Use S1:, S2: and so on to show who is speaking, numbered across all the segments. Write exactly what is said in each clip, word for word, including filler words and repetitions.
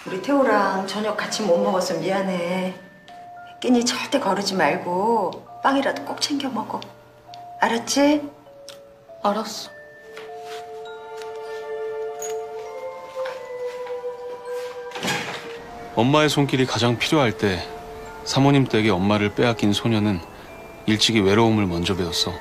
S1: 우리 태호랑 저녁 같이 못 먹어서 미안해. 끼니 절대 거르지 말고 빵이라도 꼭 챙겨 먹어. 알았지?
S2: 알았어.
S3: 엄마의 손길이 가장 필요할 때 사모님 댁에 엄마를 빼앗긴 소녀는 일찍이 외로움을 먼저 배웠어.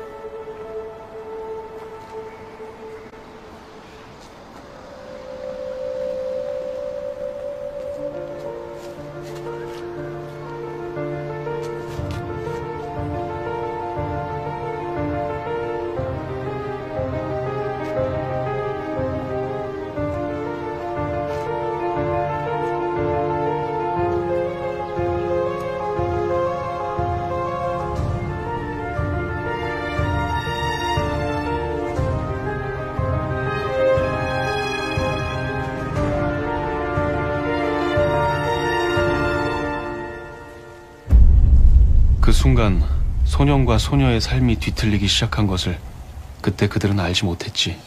S3: 그 순간 소년과 소녀의 삶이 뒤틀리기 시작한 것을 그때 그들은 알지 못했지.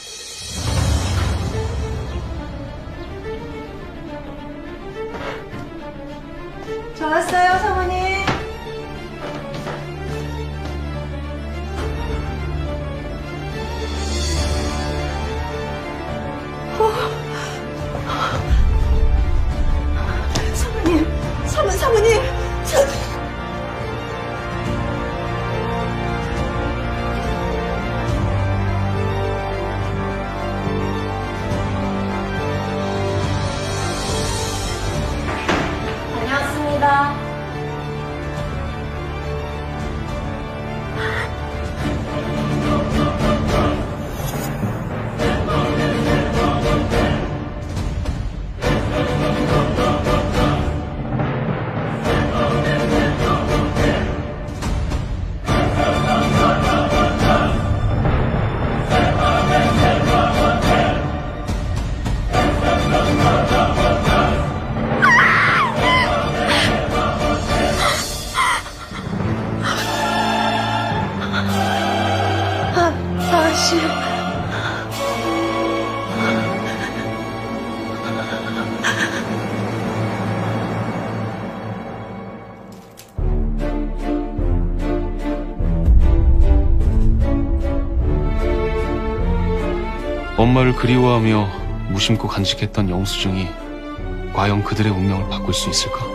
S1: 저 왔어요, 사모님. 사모님, 사모, 사모님. 사...
S2: 다녀왔습니다.
S1: 아가씨.
S3: 엄마를 그리워하며 무심코 간직했던 영수증이 과연 그들의 운명을 바꿀 수 있을까?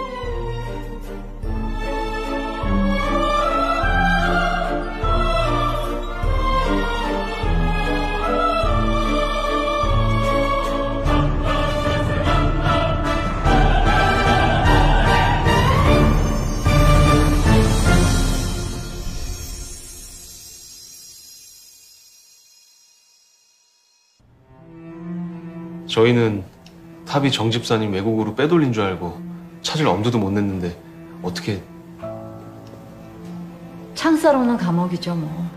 S3: 저희는 탑이 정 집사님 외국으로 빼돌린 줄 알고 찾을 엄두도 못 냈는데 어떻게...
S2: 창사로는 감옥이죠 뭐.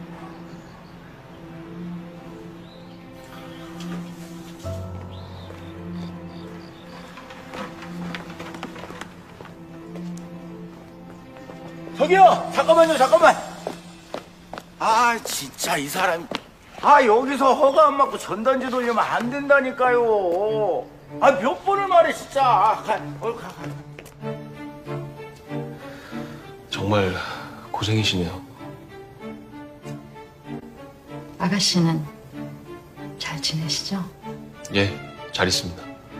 S4: 저기요! 잠깐만요, 잠깐만! 아, 진짜 이 사람... 아, 여기서 허가 안 맞고 전단지 돌리면 안 된다니까요. 아, 몇 번을 말해, 진짜. 아, 가, 어, 가, 가.
S3: 정말 고생이시네요.
S2: 아가씨는 잘 지내시죠?
S3: 예, 잘 있습니다.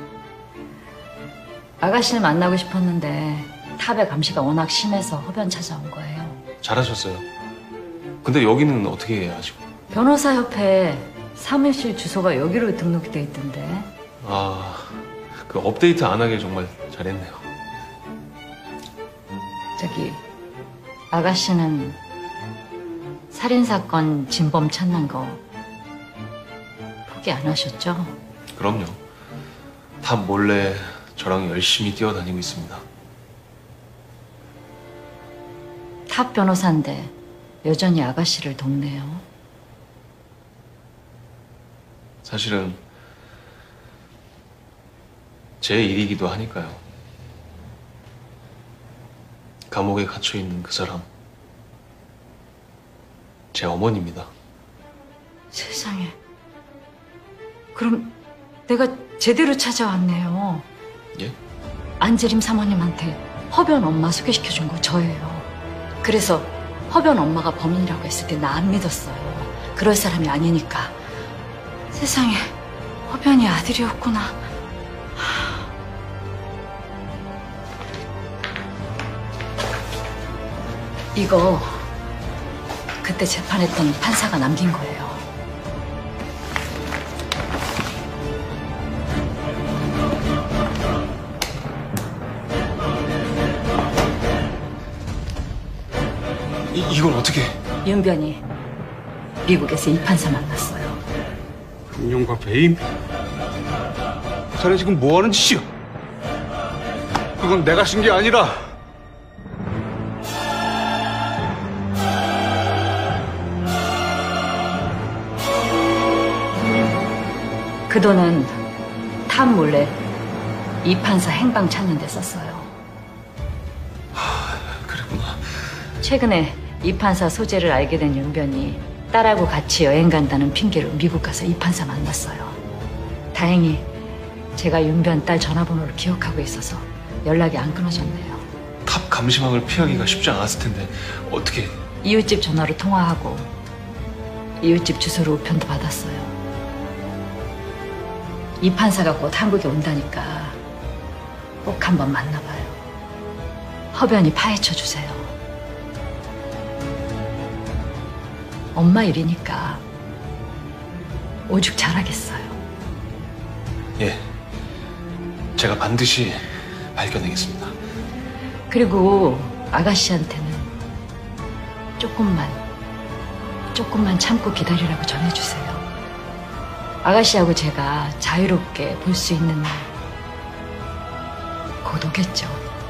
S2: 아가씨를 만나고 싶었는데 탑의 감시가 워낙 심해서 허변 찾아온 거예요.
S3: 잘하셨어요. 근데 여기는 어떻게 아시고?
S2: 변호사협회 사무실 주소가 여기로 등록이 돼 있던데.
S3: 아, 그 업데이트 안 하길 정말 잘했네요.
S2: 저기 아가씨는 살인사건 진범 찾는 거 포기 안 하셨죠?
S3: 그럼요. 다 몰래 저랑 열심히 뛰어다니고 있습니다.
S2: 탑 변호사인데 여전히 아가씨를 돕네요.
S3: 사실은 제 일이기도 하니까요. 감옥에 갇혀있는 그 사람, 제 어머니입니다.
S2: 세상에. 그럼 내가 제대로 찾아왔네요.
S3: 예?
S2: 안재림 사모님한테 허변 엄마 소개시켜준 거 저예요. 그래서 허변 엄마가 범인이라고 했을 때 나 안 믿었어요. 그럴 사람이 아니니까. 세상에, 허변이 아들이었구나. 이거 그때 재판했던 판사가 남긴 거예요.
S3: 이, 이걸 어떻게?
S2: 윤변이 미국에서 이 판사 만났어요.
S5: 금융과 배임? 자네 지금 뭐 하는 짓이야? 그건 내가 쓴 게 아니라
S2: 그 돈은 탑 몰래 이 판사 행방 찾는 데 썼어요.
S3: 그랬구나.
S2: 최근에 이 판사 소재를 알게 된 윤변이 딸하고 같이 여행 간다는 핑계로 미국 가서 이 판사 만났어요. 다행히 제가 윤변 딸 전화번호를 기억하고 있어서 연락이 안 끊어졌네요.
S3: 탑 감시망을 피하기가 쉽지 않았을 텐데 어떻게?
S2: 이웃집 전화로 통화하고 이웃집 주소로 우편도 받았어요. 이 판사가 곧 한국에 온다니까 꼭 한번 만나봐요. 허변이 파헤쳐 주세요. 엄마 일이니까 오죽 잘하겠어요.
S3: 예. 제가 반드시 발견하겠습니다.
S2: 그리고 아가씨한테는 조금만, 조금만 참고 기다리라고 전해주세요. 아가씨하고 제가 자유롭게 볼 수 있는 날 곧 오겠죠.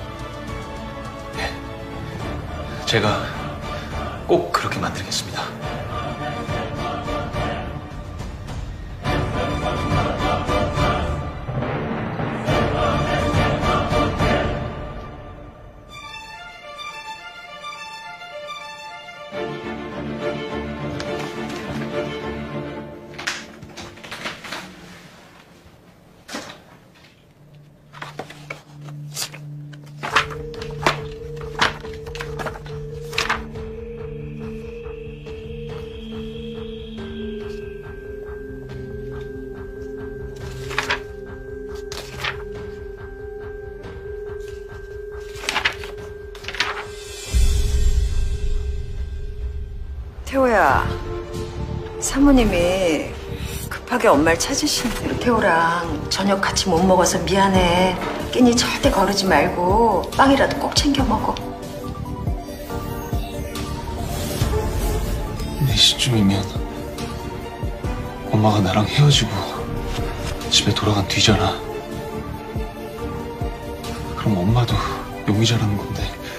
S3: 제가 꼭 그렇게 만들겠습니다.
S1: 태호야, 사모님이 급하게 엄마를 찾으신대. 태호랑 저녁 같이 못 먹어서 미안해. 끼니 절대 거르지 말고 빵이라도 꼭 챙겨 먹어.
S3: 네 시쯤이면 엄마가 나랑 헤어지고 집에 돌아간 뒤잖아. 그럼 엄마도 용의자라는 건데.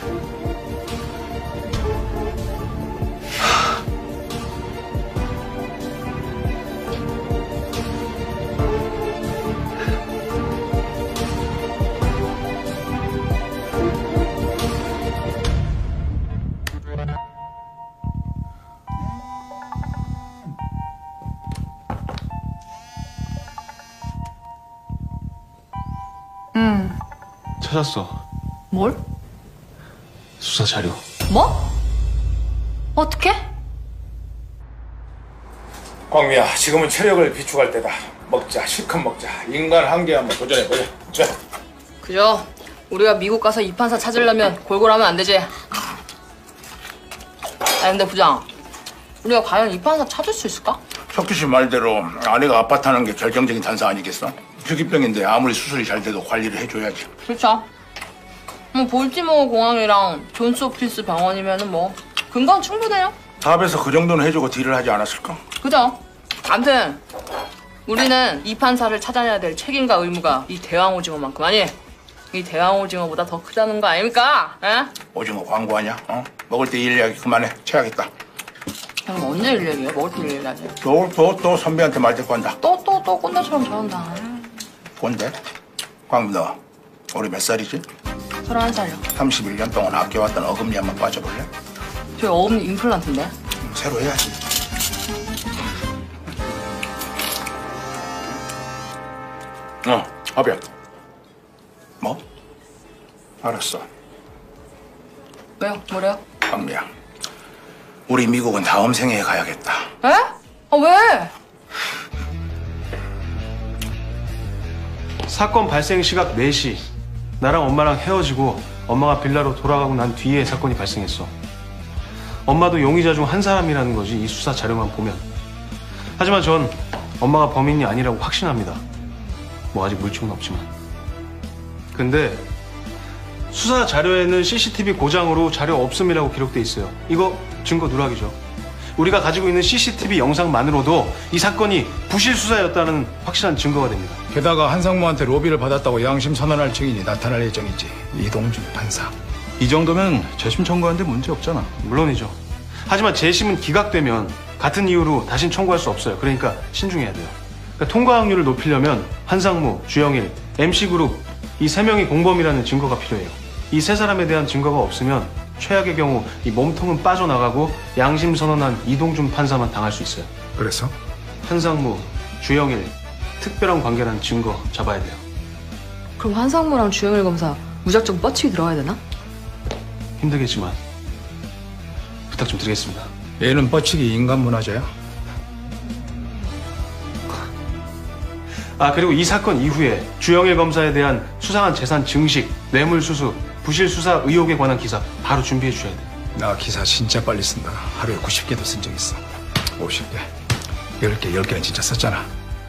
S1: 응.
S3: 찾았어.
S2: 뭘?
S3: 수사 자료.
S2: 뭐? 어떻게?
S4: 광미야, 지금은 체력을 비축할 때다. 먹자, 실컷 먹자. 인간 한계 한번 도전해보자. 자.
S6: 그죠? 우리가 미국 가서 이 판사 찾으려면 골골하면 안 되지. 아 근데 부장, 우리가 과연 이 판사 찾을 수 있을까?
S4: 석규 씨 말대로 아내가 아파트 하는 게 결정적인 단서 아니겠어? 표기병인데 아무리 수술이 잘 돼도 관리를 해줘야지.
S6: 그렇죠. 뭐 볼티모어 공항이랑 존스홉킨스 병원이면은 뭐 근거는 충분해요.
S4: 탑에서 그 정도는 해주고 딜을 하지 않았을까?
S6: 그죠? 암튼 우리는 이 판사를 찾아내야 될 책임과 의무가 이 대왕오징어만큼, 아니 이 대왕오징어보다 더 크다는 거 아닙니까? 에?
S4: 오징어 광고하냐? 어? 먹을 때 일 이야기 그만해. 체하겠다.
S6: 형 언제 일 얘기해? 먹을 때 일 얘기하지.
S4: 또, 또, 또 선배한테 말 듣고 한다.
S6: 또 또 또 꼰대처럼 저런다.
S4: 뭔데? 광미 너 올해 몇 살이지?
S6: 서른한 살이요.
S4: 삼십일 년 동안 아껴왔던 어금니 한번 빠져볼래?
S6: 저희 어금니 임플란트인데.
S4: 음, 새로 해야지. 어, 하변. 알았어.
S6: 왜요? 뭐래요?
S4: 박미양, 우리 미국은 다음 생애에 가야겠다.
S6: 에? 아 왜?
S3: 사건 발생 시각 네 시. 나랑 엄마랑 헤어지고 엄마가 빌라로 돌아가고 난 뒤에 사건이 발생했어. 엄마도 용의자 중 한 사람이라는 거지, 이 수사 자료만 보면. 하지만 전 엄마가 범인이 아니라고 확신합니다. 뭐 아직 물증은 없지만. 근데 수사 자료에는 씨씨티비 고장으로 자료 없음이라고 기록돼 있어요. 이거 증거 누락이죠. 우리가 가지고 있는 씨씨티비 영상만으로도 이 사건이 부실 수사였다는 확실한 증거가 됩니다.
S7: 게다가 한상무한테 로비를 받았다고 양심 선언할 증인이 나타날 예정이지. 이동준 판사. 이 정도면 재심 청구하는데 문제 없잖아.
S3: 물론이죠. 하지만 재심은 기각되면 같은 이유로 다신 청구할 수 없어요. 그러니까 신중해야 돼요. 그러니까 통과 확률을 높이려면 한상무, 주영일, 엠씨그룹 이 세 명이 공범이라는 증거가 필요해요. 이 세 사람에 대한 증거가 없으면 최악의 경우 이 몸통은 빠져나가고 양심 선언한 이동준 판사만 당할 수 있어요.
S7: 그래서?
S3: 한상무, 주영일, 특별한 관계라는 증거 잡아야 돼요.
S6: 그럼 한상무랑 주영일 검사 무작정 뻗치기 들어가야 되나?
S3: 힘들겠지만 부탁 좀 드리겠습니다.
S7: 얘는 뻗치기 인간 문화재야?
S3: 아, 그리고 이 사건 이후에 주영일 검사에 대한 수상한 재산 증식, 뇌물수수, 부실 수사 의혹에 관한 기사 바로 준비해 주셔야 돼요.
S7: 나 기사 진짜 빨리 쓴다. 하루에 구십 개도 쓴 적 있어. 오십 개. 열 개, 열 개는 진짜 썼잖아.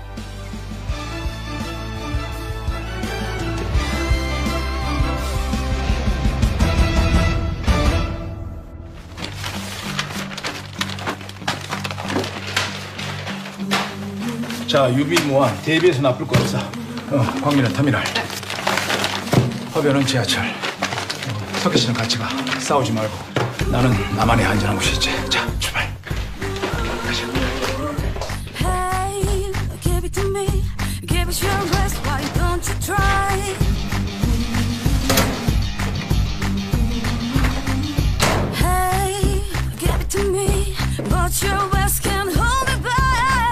S7: 자, 유비무한 대비해서 나쁠 거 없어. 어, 광민은 터미널. 허변은 지하철. 어, 석희 씨는 같이 가. 싸우지 말고. 나는 나만의 안전한 곳이 있지. 자, 출발. 가자.
S8: Hey, give it to me. Give it your best. Why don't you try? Hey, give it to me. But your best can't hold me back.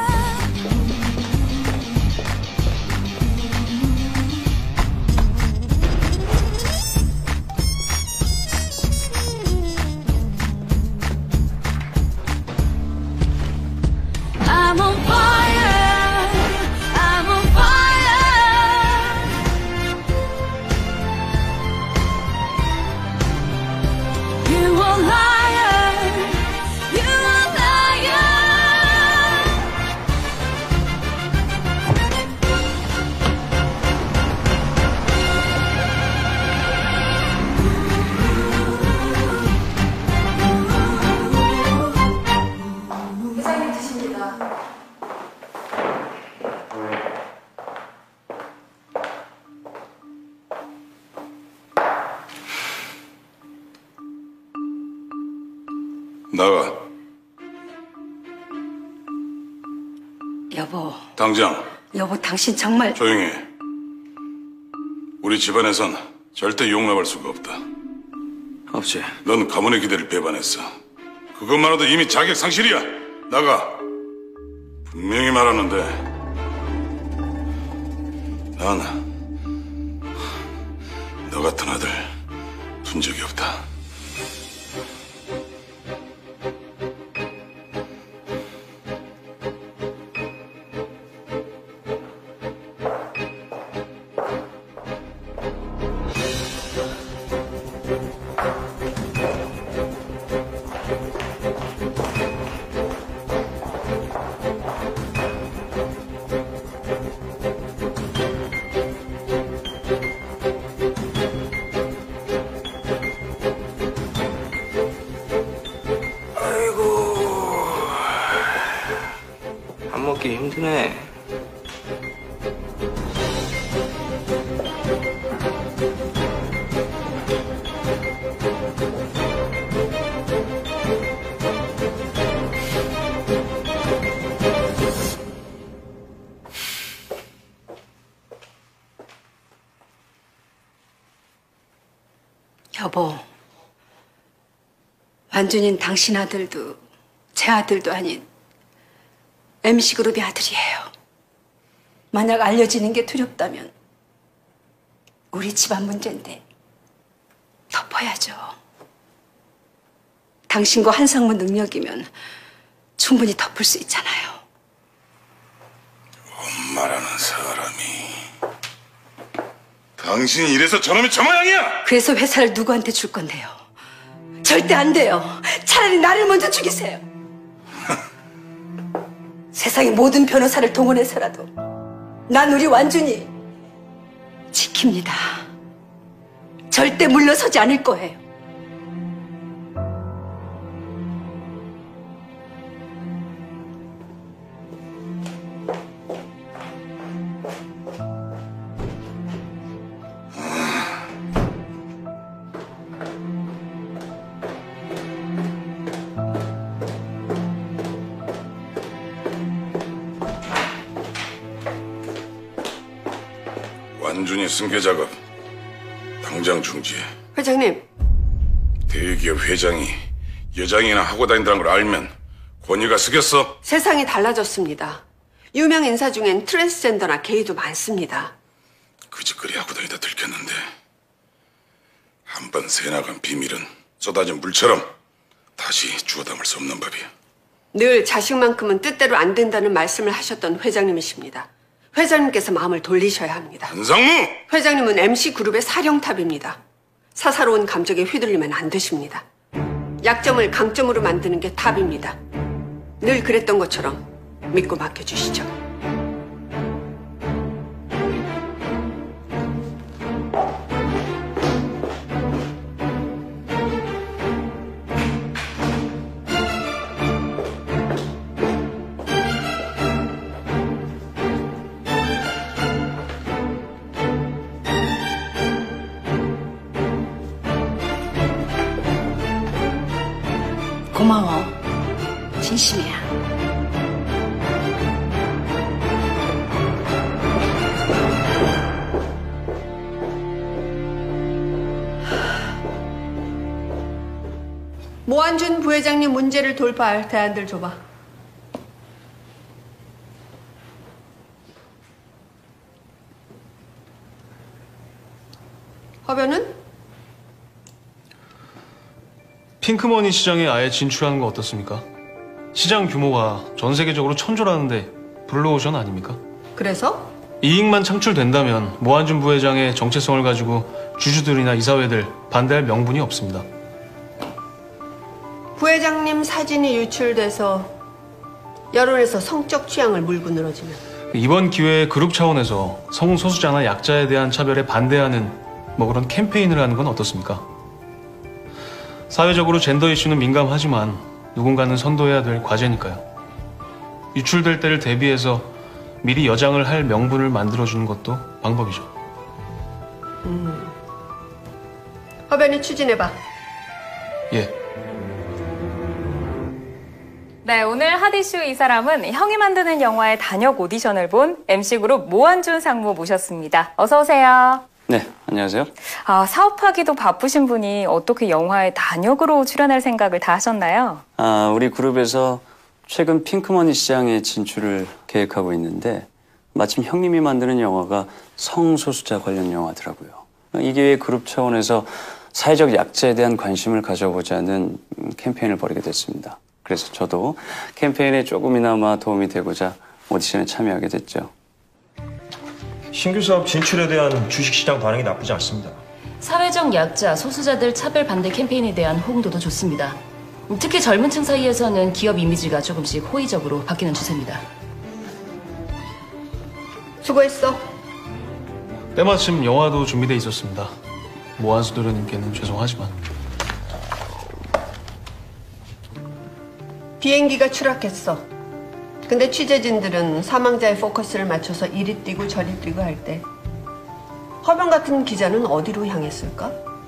S8: I'm on fire. I'm on fire. You are liar. You are liar.
S1: 회장님 드십니다.
S5: 나가.
S1: 여보,
S5: 당장
S1: 여보 당신 정말
S5: 조용히 해. 우리 집안에선 절대 용납할 수가 없다.
S4: 없지.
S5: 넌 가문의 기대를 배반했어. 그것만으로도 이미 자격 상실이야. 나가. 분명히 말하는데 난 너 같은 아들 둔 적이 없다.
S9: 밥 먹기 힘드네.
S1: 여보, 완준인 당신 아들도 제 아들도 아닌 엠씨그룹의 아들이에요. 만약 알려지는 게 두렵다면 우리 집안 문제인데
S9: 덮어야죠. 당신과 한상무 능력이면 충분히 덮을 수 있잖아요.
S5: 엄마라는 사람이 당신이 이래서 저놈이 저 모양이야!
S9: 그래서 회사를 누구한테 줄 건데요? 절대 안 돼요. 차라리 나를 먼저 죽이세요. 세상의 모든 변호사를 동원해서라도 난 우리 완준이 지킵니다. 절대 물러서지 않을 거예요.
S5: 완준이 승계 작업 당장 중지해.
S10: 회장님.
S5: 대기업 회장이 여장이나 하고 다닌다는 걸 알면 권위가 쓰겠어?
S10: 세상이 달라졌습니다. 유명 인사 중엔 트랜스젠더나 게이도 많습니다.
S5: 그 짓거리 하고 다니다 들켰는데 한 번 새나간 비밀은 쏟아진 물처럼 다시 주워 담을 수 없는 법이야.
S10: 늘 자식만큼은 뜻대로 안 된다는 말씀을 하셨던 회장님이십니다. 회장님께서 마음을 돌리셔야 합니다.
S5: 한상무!
S10: 회장님은 엠씨그룹의 사령탑입니다. 사사로운 감정에 휘둘리면 안 되십니다. 약점을 강점으로 만드는 게 탑입니다. 늘 그랬던 것처럼 믿고 맡겨주시죠.
S9: 고마워. 진심이야.
S10: 모한준 부회장님 문제를 돌파할 대안들 줘봐. 허변은?
S3: 핑크머니 시장에 아예 진출하는 거 어떻습니까? 시장 규모가 전 세계적으로 천조라는데 블루오션 아닙니까?
S10: 그래서?
S3: 이익만 창출된다면 모한준 부회장의 정체성을 가지고 주주들이나 이사회들 반대할 명분이 없습니다.
S10: 부회장님 사진이 유출돼서 여론에서 성적 취향을 물고 늘어지면
S3: 이번 기회에 그룹 차원에서 성소수자나 약자에 대한 차별에 반대하는 뭐 그런 캠페인을 하는 건 어떻습니까? 사회적으로 젠더 이슈는 민감하지만 누군가는 선도해야 될 과제니까요. 유출될 때를 대비해서 미리 여장을 할 명분을 만들어주는 것도 방법이죠.
S10: 음. 허변이 추진해봐.
S3: 예.
S11: 네, 오늘 핫이슈 이 사람은 형이 만드는 영화의 단역 오디션을 본 엠씨그룹 모한준 상무 모셨습니다. 어서 오세요.
S12: 네, 안녕하세요.
S11: 아, 사업하기도 바쁘신 분이 어떻게 영화에 단역으로 출연할 생각을 다 하셨나요?
S12: 아, 우리 그룹에서 최근 핑크머니 시장에 진출을 계획하고 있는데 마침 형님이 만드는 영화가 성소수자 관련 영화더라고요. 이 기회에 그룹 차원에서 사회적 약자에 대한 관심을 가져보자는 캠페인을 벌이게 됐습니다. 그래서 저도 캠페인에 조금이나마 도움이 되고자 오디션에 참여하게 됐죠.
S13: 신규 사업 진출에 대한 주식시장 반응이 나쁘지 않습니다.
S2: 사회적 약자, 소수자들 차별 반대 캠페인에 대한 호응도도 좋습니다. 특히 젊은 층 사이에서는 기업 이미지가 조금씩 호의적으로 바뀌는 추세입니다.
S10: 수고했어.
S3: 때마침 영화도 준비돼 있었습니다. 모한수 도련님께는 죄송하지만.
S10: 비행기가 추락했어. 근데 취재진들은 사망자의 포커스를 맞춰서 이리 뛰고 저리 뛰고 할 때 허변 같은 기자는 어디로 향했을까?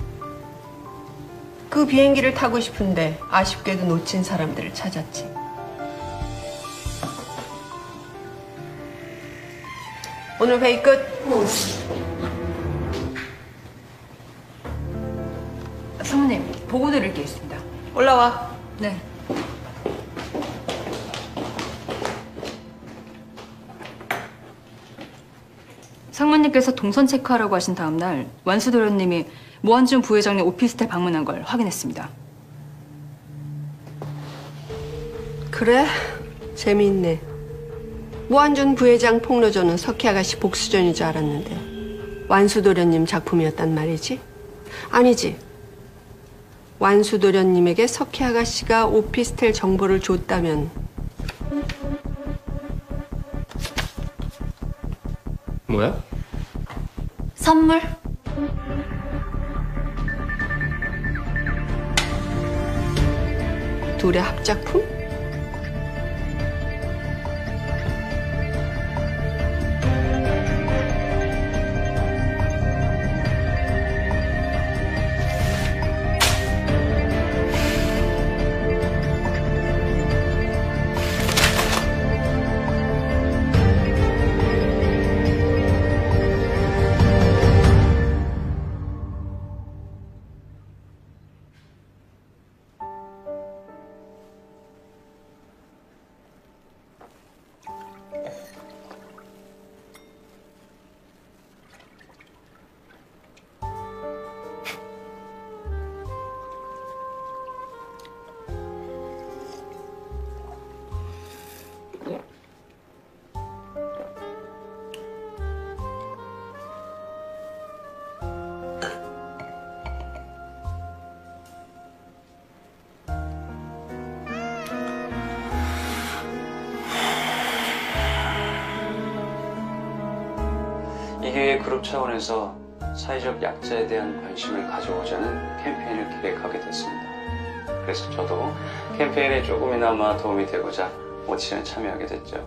S10: 그 비행기를 타고 싶은데 아쉽게도 놓친 사람들을 찾았지. 오늘 회의 끝.
S1: 사모님, 보고 드릴 게 있습니다.
S10: 올라와.
S1: 네.
S14: 상무님께서 동선 체크하라고 하신 다음 날 완수 도련님이 모한준 부회장님 오피스텔 방문한 걸 확인했습니다.
S10: 그래? 재미있네. 모한준 부회장 폭로전은 석희 아가씨 복수전인 줄 알았는데 완수도련님 작품이었단 말이지? 아니지. 완수도련님에게 석희 아가씨가 오피스텔 정보를 줬다면
S3: 뭐야?
S2: 선물?
S10: 둘의 합작품?
S12: 이게 그룹 차원에서 사회적 약자에 대한 관심을 가져오자는 캠페인을 기획하게 됐습니다. 그래서 저도 캠페인에 조금이나마 도움이 되고자 오디션에 참여하게 됐죠.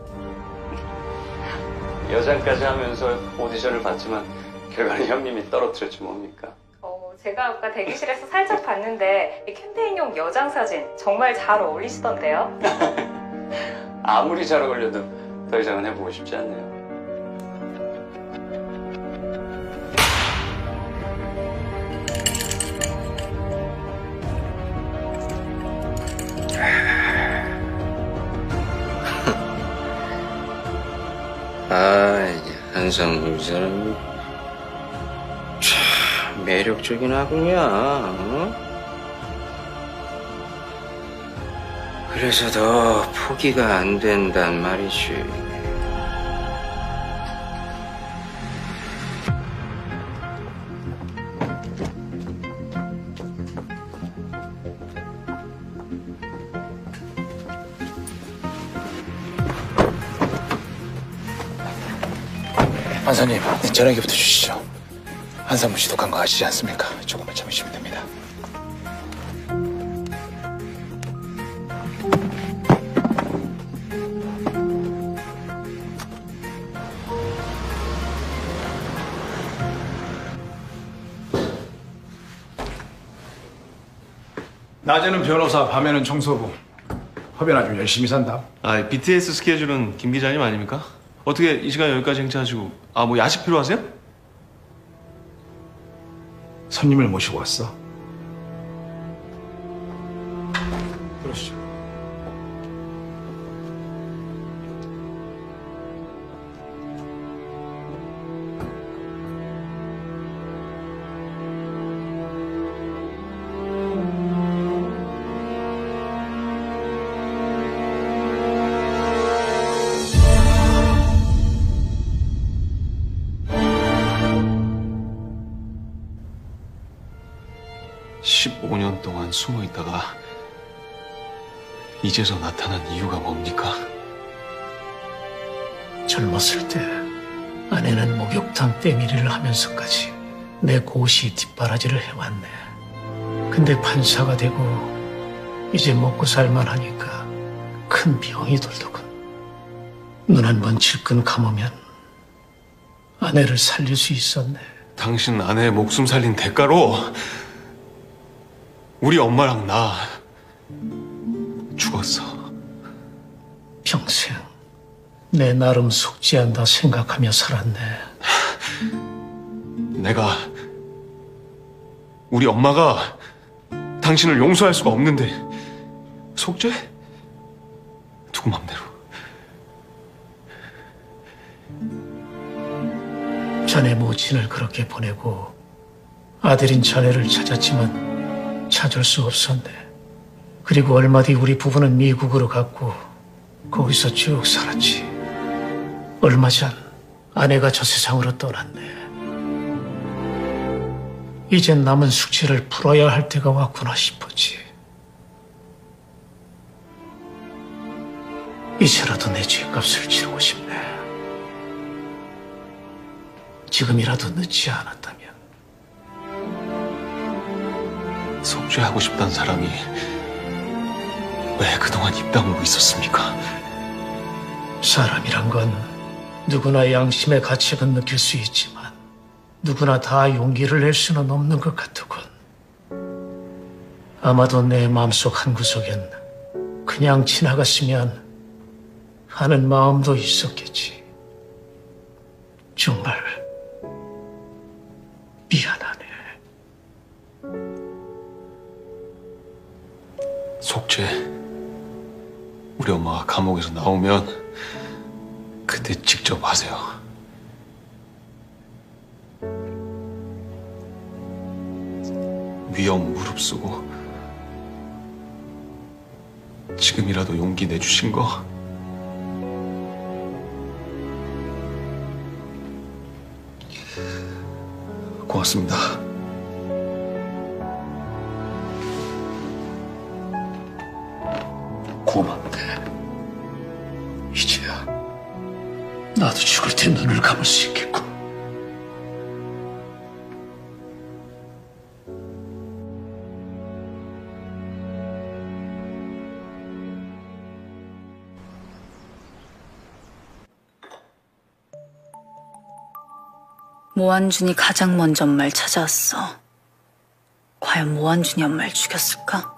S12: 여장까지 하면서 오디션을 봤지만 결과는 형님이 떨어뜨렸지 뭡니까?
S11: 어, 제가 아까 대기실에서 살짝 봤는데 이 캠페인용 여장 사진 정말 잘 어울리시던데요?
S12: 아무리 잘 어울려도 더 이상은 해보고 싶지 않네요.
S4: 아, 한상무 이 사람이 참 매력적인 아군이야. 어? 그래서 더 포기가 안 된단 말이지.
S7: 판사님, 전화기부터 주시죠. 한상무 씨 독한 거 아시지 않습니까? 조금만 참으시면 됩니다. 낮에는 변호사, 밤에는 청소부. 허변아 좀 열심히 산다.
S3: 아, 비티에스 스케줄은 김 기자님 아닙니까? 어떻게 이 시간 여기까지 행차하시고 아, 뭐 야식 필요하세요?
S7: 손님을 모시고 왔어. 그러시죠.
S3: 십오 년 동안 숨어 있다가 이제서 나타난 이유가 뭡니까?
S15: 젊었을 때 아내는 목욕탕 때밀이를 하면서까지 내 고시 뒷바라지를 해왔네. 근데 판사가 되고 이제 먹고 살만하니까 큰 병이 들더군. 눈 한 번 질끈 감으면 아내를 살릴 수 있었네.
S3: 당신 아내의 목숨 살린 대가로 우리 엄마랑 나 죽었어.
S15: 평생 내 나름 속죄한다 생각하며 살았네.
S3: 내가 우리 엄마가 당신을 용서할 수가 없는데 속죄? 누구 맘대로.
S15: 자네 모친을 그렇게 보내고 아들인 자네를 찾았지만 찾을 수 없었네. 그리고 얼마 뒤 우리 부부는 미국으로 갔고 거기서 쭉 살았지. 얼마 전 아내가 저 세상으로 떠났네. 이젠 남은 숙제를 풀어야 할 때가 왔구나 싶었지. 이제라도 내 죄값을 치르고 싶네. 지금이라도 늦지 않았다면.
S3: 속죄하고 싶다는 사람이 왜 그동안 입 다물고 있었습니까?
S15: 사람이란 건 누구나 양심의 가책은 느낄 수 있지만 누구나 다 용기를 낼 수는 없는 것 같더군. 아마도 내 마음속 한구석엔 그냥 지나갔으면 하는 마음도 있었겠지. 정말 미안하네.
S3: 속죄. 우리 엄마가 감옥에서 나오면 그때 직접 하세요. 위험 무릅쓰고 지금이라도 용기 내주신 거 고맙습니다.
S15: 고맙네. 이제야 나도 죽을 때 눈을 감을 수 있겠고.
S16: 모한준이 가장 먼저 엄마를 찾아왔어. 과연 모한준이 엄마를 죽였을까?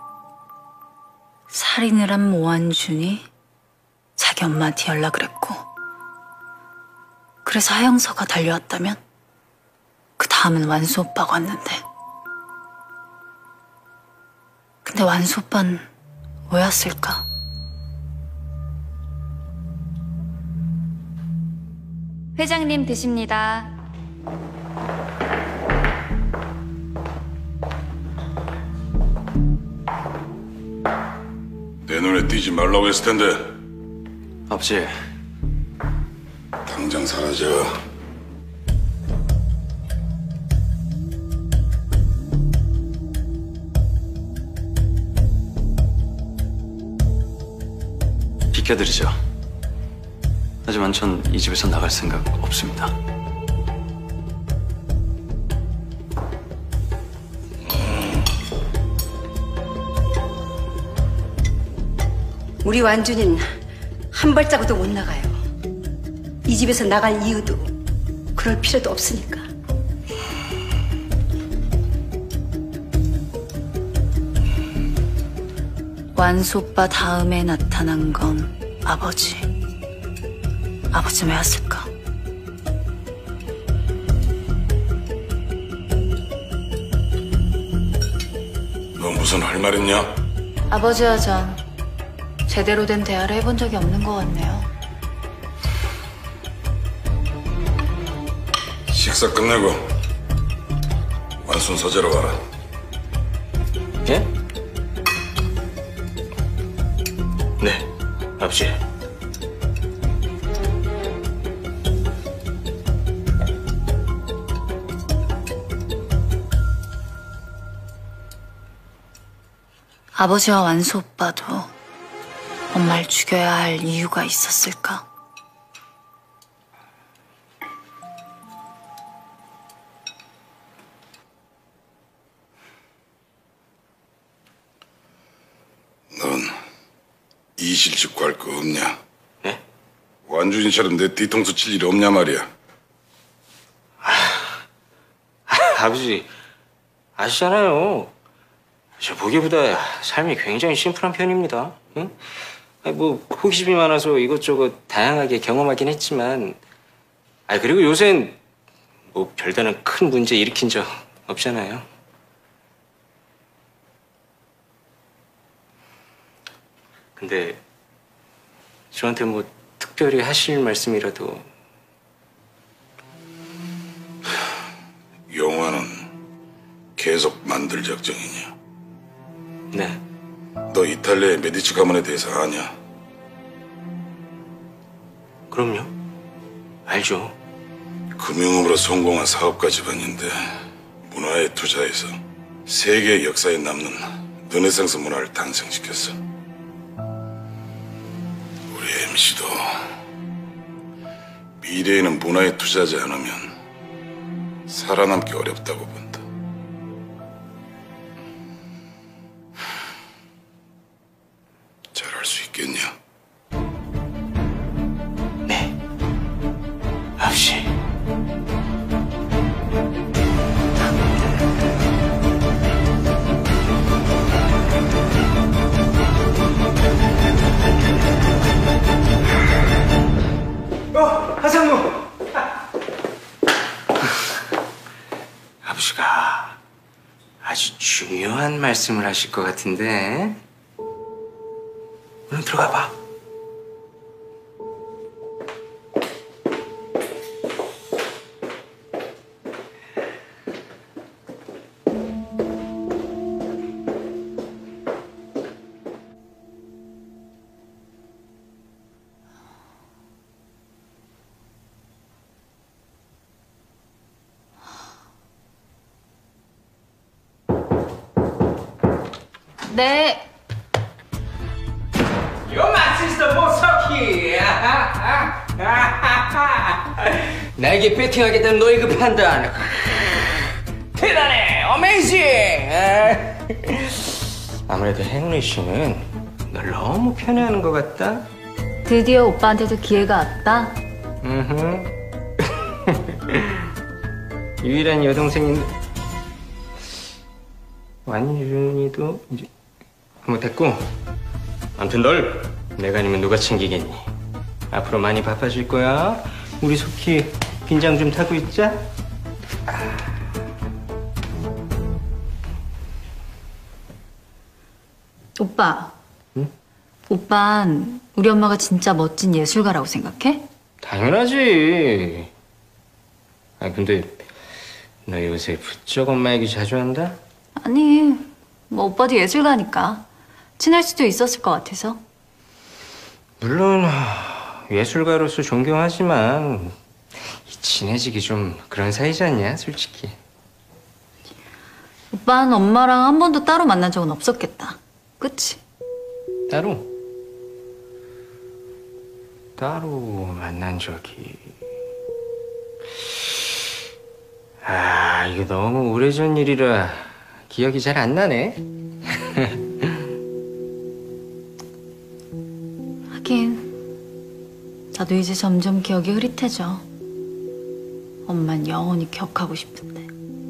S16: 살인을 한 모한준이 자기 엄마한테 연락을 했고, 그래서 하영서가 달려왔다면 그 다음은 완수 오빠가 왔는데, 근데 완수 오빠는 왜 왔을까?
S11: 회장님 드십니다.
S5: 내 눈에 띄지 말라고 했을 텐데.
S12: 아버지.
S5: 당장 사라져.
S12: 비켜드리죠. 하지만 전 이 집에서 나갈 생각 없습니다.
S9: 우리 완준이는 한 발자국도 못 나가요. 이 집에서 나갈 이유도 그럴 필요도 없으니까.
S16: 완수 오빠 다음에 나타난 건 아버지. 아버지 왜 왔을까?
S5: 너 무슨 할 말 있냐?
S16: 아버지와 전 제대로 된 대화를 해본 적이 없는 것 같네요.
S5: 식사 끝내고 완순 서재로 가라.
S13: 예? 네, 아버지.
S16: 아버지와 완수 오빠도 엄마를 죽여야 할 이유가 있었을까?
S5: 넌 이실 짓고 할 거 없냐?
S13: 네?
S5: 완준이처럼 내 뒤통수 칠 일이 없냐 말이야.
S13: 아, 아버지 아시잖아요. 저 보기보다 삶이 굉장히 심플한 편입니다. 응? 아니, 뭐 호기심이 많아서 이것저것 다양하게 경험하긴 했지만, 아 그리고 요샌 뭐 별다른 큰 문제 일으킨 적 없잖아요. 근데 저한테 뭐 특별히 하실 말씀이라도.
S5: 영화는 어쩔 작정이냐?
S13: 네.
S5: 너 이탈리아의 메디치 가문에 대해서 아냐?
S13: 그럼요. 알죠.
S5: 금융으로 성공한 사업가 집안인데 문화에 투자해서 세계 역사에 남는 르네상스 문화를 탄생시켰어. 우리 엠씨도 미래에는 문화에 투자하지 않으면 살아남기 어렵다고 본다. 잘할 수 있겠냐?
S13: 네. 아버지.
S4: 어, 하상무.
S13: 아버지가 아주 중요한 말씀을 하실 것 같은데. 얼른 들어가 봐.
S2: 네.
S13: You're my sister 모석희. 나에게 배팅하겠다는 너의 그 판단 대단해. 어메이징. 아무래도 henry 씨는 널 너무 편애하는 것 같다.
S2: 드디어 오빠한테도 기회가 왔다.
S13: 음흠. 유일한 여동생인 완준이도 이제 뭐 됐고, 아무튼 널 내가 아니면 누가 챙기겠니? 앞으로 많이 바빠질 거야. 우리 속히 긴장 좀 타고 있자.
S2: 오빠.
S13: 응?
S2: 오빤 우리 엄마가 진짜 멋진 예술가라고 생각해?
S13: 당연하지. 아 근데 너 요새 부쩍 엄마 얘기 자주 한다?
S2: 아니, 뭐 오빠도 예술가니까 친할 수도 있었을 것 같아서.
S13: 물론 예술가로서 존경하지만 친해지기 좀 그런 사이지 않냐, 솔직히.
S2: 오빠는 엄마랑 한 번도 따로 만난 적은 없었겠다. 그치?
S13: 따로? 따로 만난 적이... 아, 이거 너무 오래전 일이라 기억이 잘 안 나네.
S2: 하긴 나도 이제 점점 기억이 흐릿해져. 엄만 영원히 기억하고 싶은데.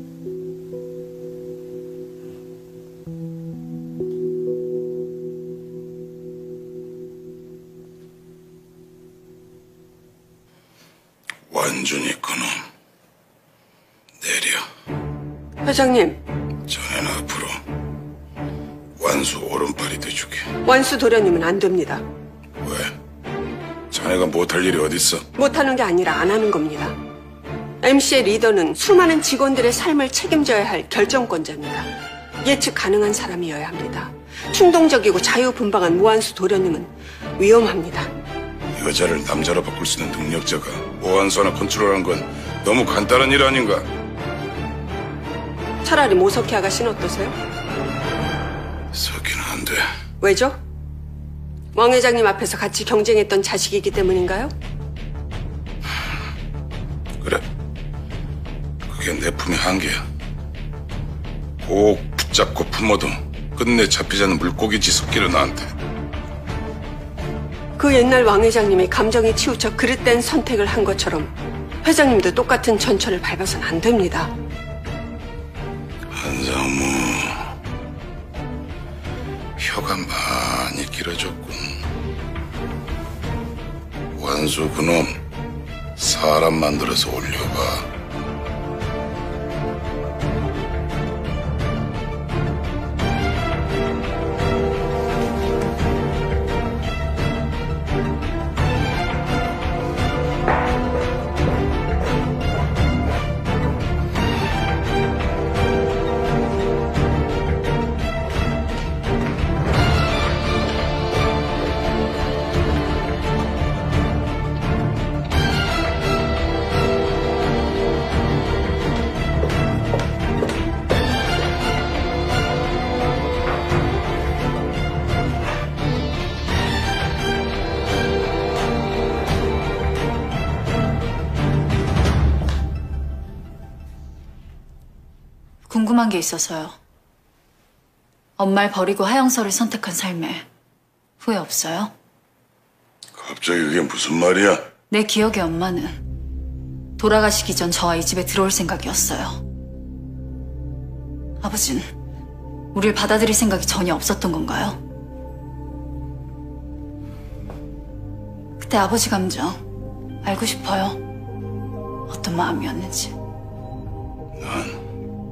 S5: 완준이 그놈 내려.
S10: 회장님,
S5: 자네는 앞으로 완수 오른팔이 돼주게.
S10: 완수 도련님은 안 됩니다.
S5: 왜? 자네가 못할 일이 어딨어?
S10: 못하는 게 아니라 안 하는 겁니다. 엠씨의 리더는 수많은 직원들의 삶을 책임져야 할 결정권자입니다. 예측 가능한 사람이어야 합니다. 충동적이고 자유분방한 무한수 도련님은 위험합니다.
S5: 여자를 남자로 바꿀 수 있는 능력자가 오한수 하나 컨트롤하는 건 너무 간단한 일 아닌가?
S10: 차라리 모석희 아가씨는 어떠세요?
S5: 섞이는 안 돼.
S10: 왜죠? 왕 회장님 앞에서 같이 경쟁했던 자식이기 때문인가요?
S5: 그래. 그게 내 품의 한계야. 꼭 붙잡고 품어도 끝내 잡히지 않는 물고기지 섞이는 나한테.
S10: 그 옛날 왕 회장님이 감정에 치우쳐 그릇된 선택을 한 것처럼 회장님도 똑같은 전철을 밟아서는 안 됩니다.
S5: 한상무, 혀가 많이 길어졌군. 완수 그놈 사람 만들어서 올려봐.
S16: 궁금한 게 있어서요. 엄마를 버리고 하영서를 선택한 삶에 후회 없어요?
S5: 갑자기 그게 무슨 말이야?
S16: 내 기억의 엄마는 돌아가시기 전 저와 이 집에 들어올 생각이었어요. 아버지는 우릴 받아들일 생각이 전혀 없었던 건가요? 그때 아버지 감정 알고 싶어요. 어떤 마음이었는지.
S5: 난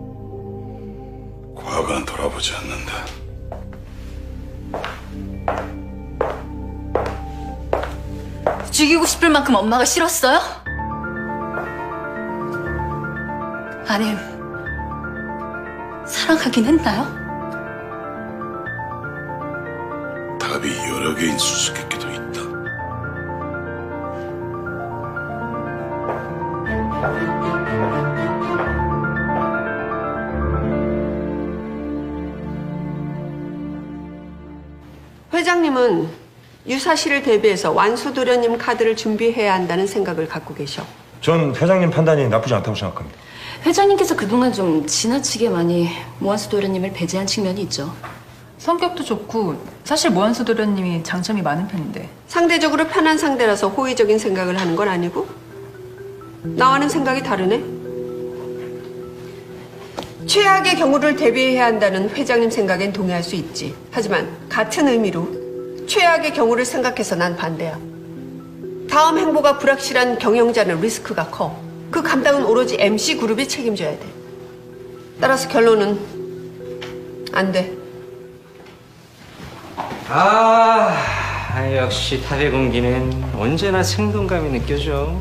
S5: 과거는 돌아보지 않는다.
S16: 죽이고 싶을 만큼 엄마가 싫었어요? 아님, 사랑하긴 했나요?
S5: 답이 여러 개인 수수께끼도 있다.
S10: 회장님은 유사시를 대비해서 완수도련님 카드를 준비해야 한다는 생각을 갖고 계셔.
S17: 전 회장님 판단이 나쁘지 않다고 생각합니다.
S18: 회장님께서 그동안 좀 지나치게 많이 모한수 도련님을 배제한 측면이 있죠.
S14: 성격도 좋고 사실 모한수 도련님이 장점이 많은 편인데.
S10: 상대적으로 편한 상대라서 호의적인 생각을 하는 건 아니고? 나와는 생각이 다르네? 최악의 경우를 대비해야 한다는 회장님 생각엔 동의할 수 있지. 하지만 같은 의미로 최악의 경우를 생각해서 난 반대야. 다음 행보가 불확실한 경영자는 리스크가 커. 그 감당은 오로지 엠씨그룹이 책임져야 돼. 따라서 결론은 안 돼.
S13: 아, 역시 탑의 공기는 언제나 생동감이 느껴져.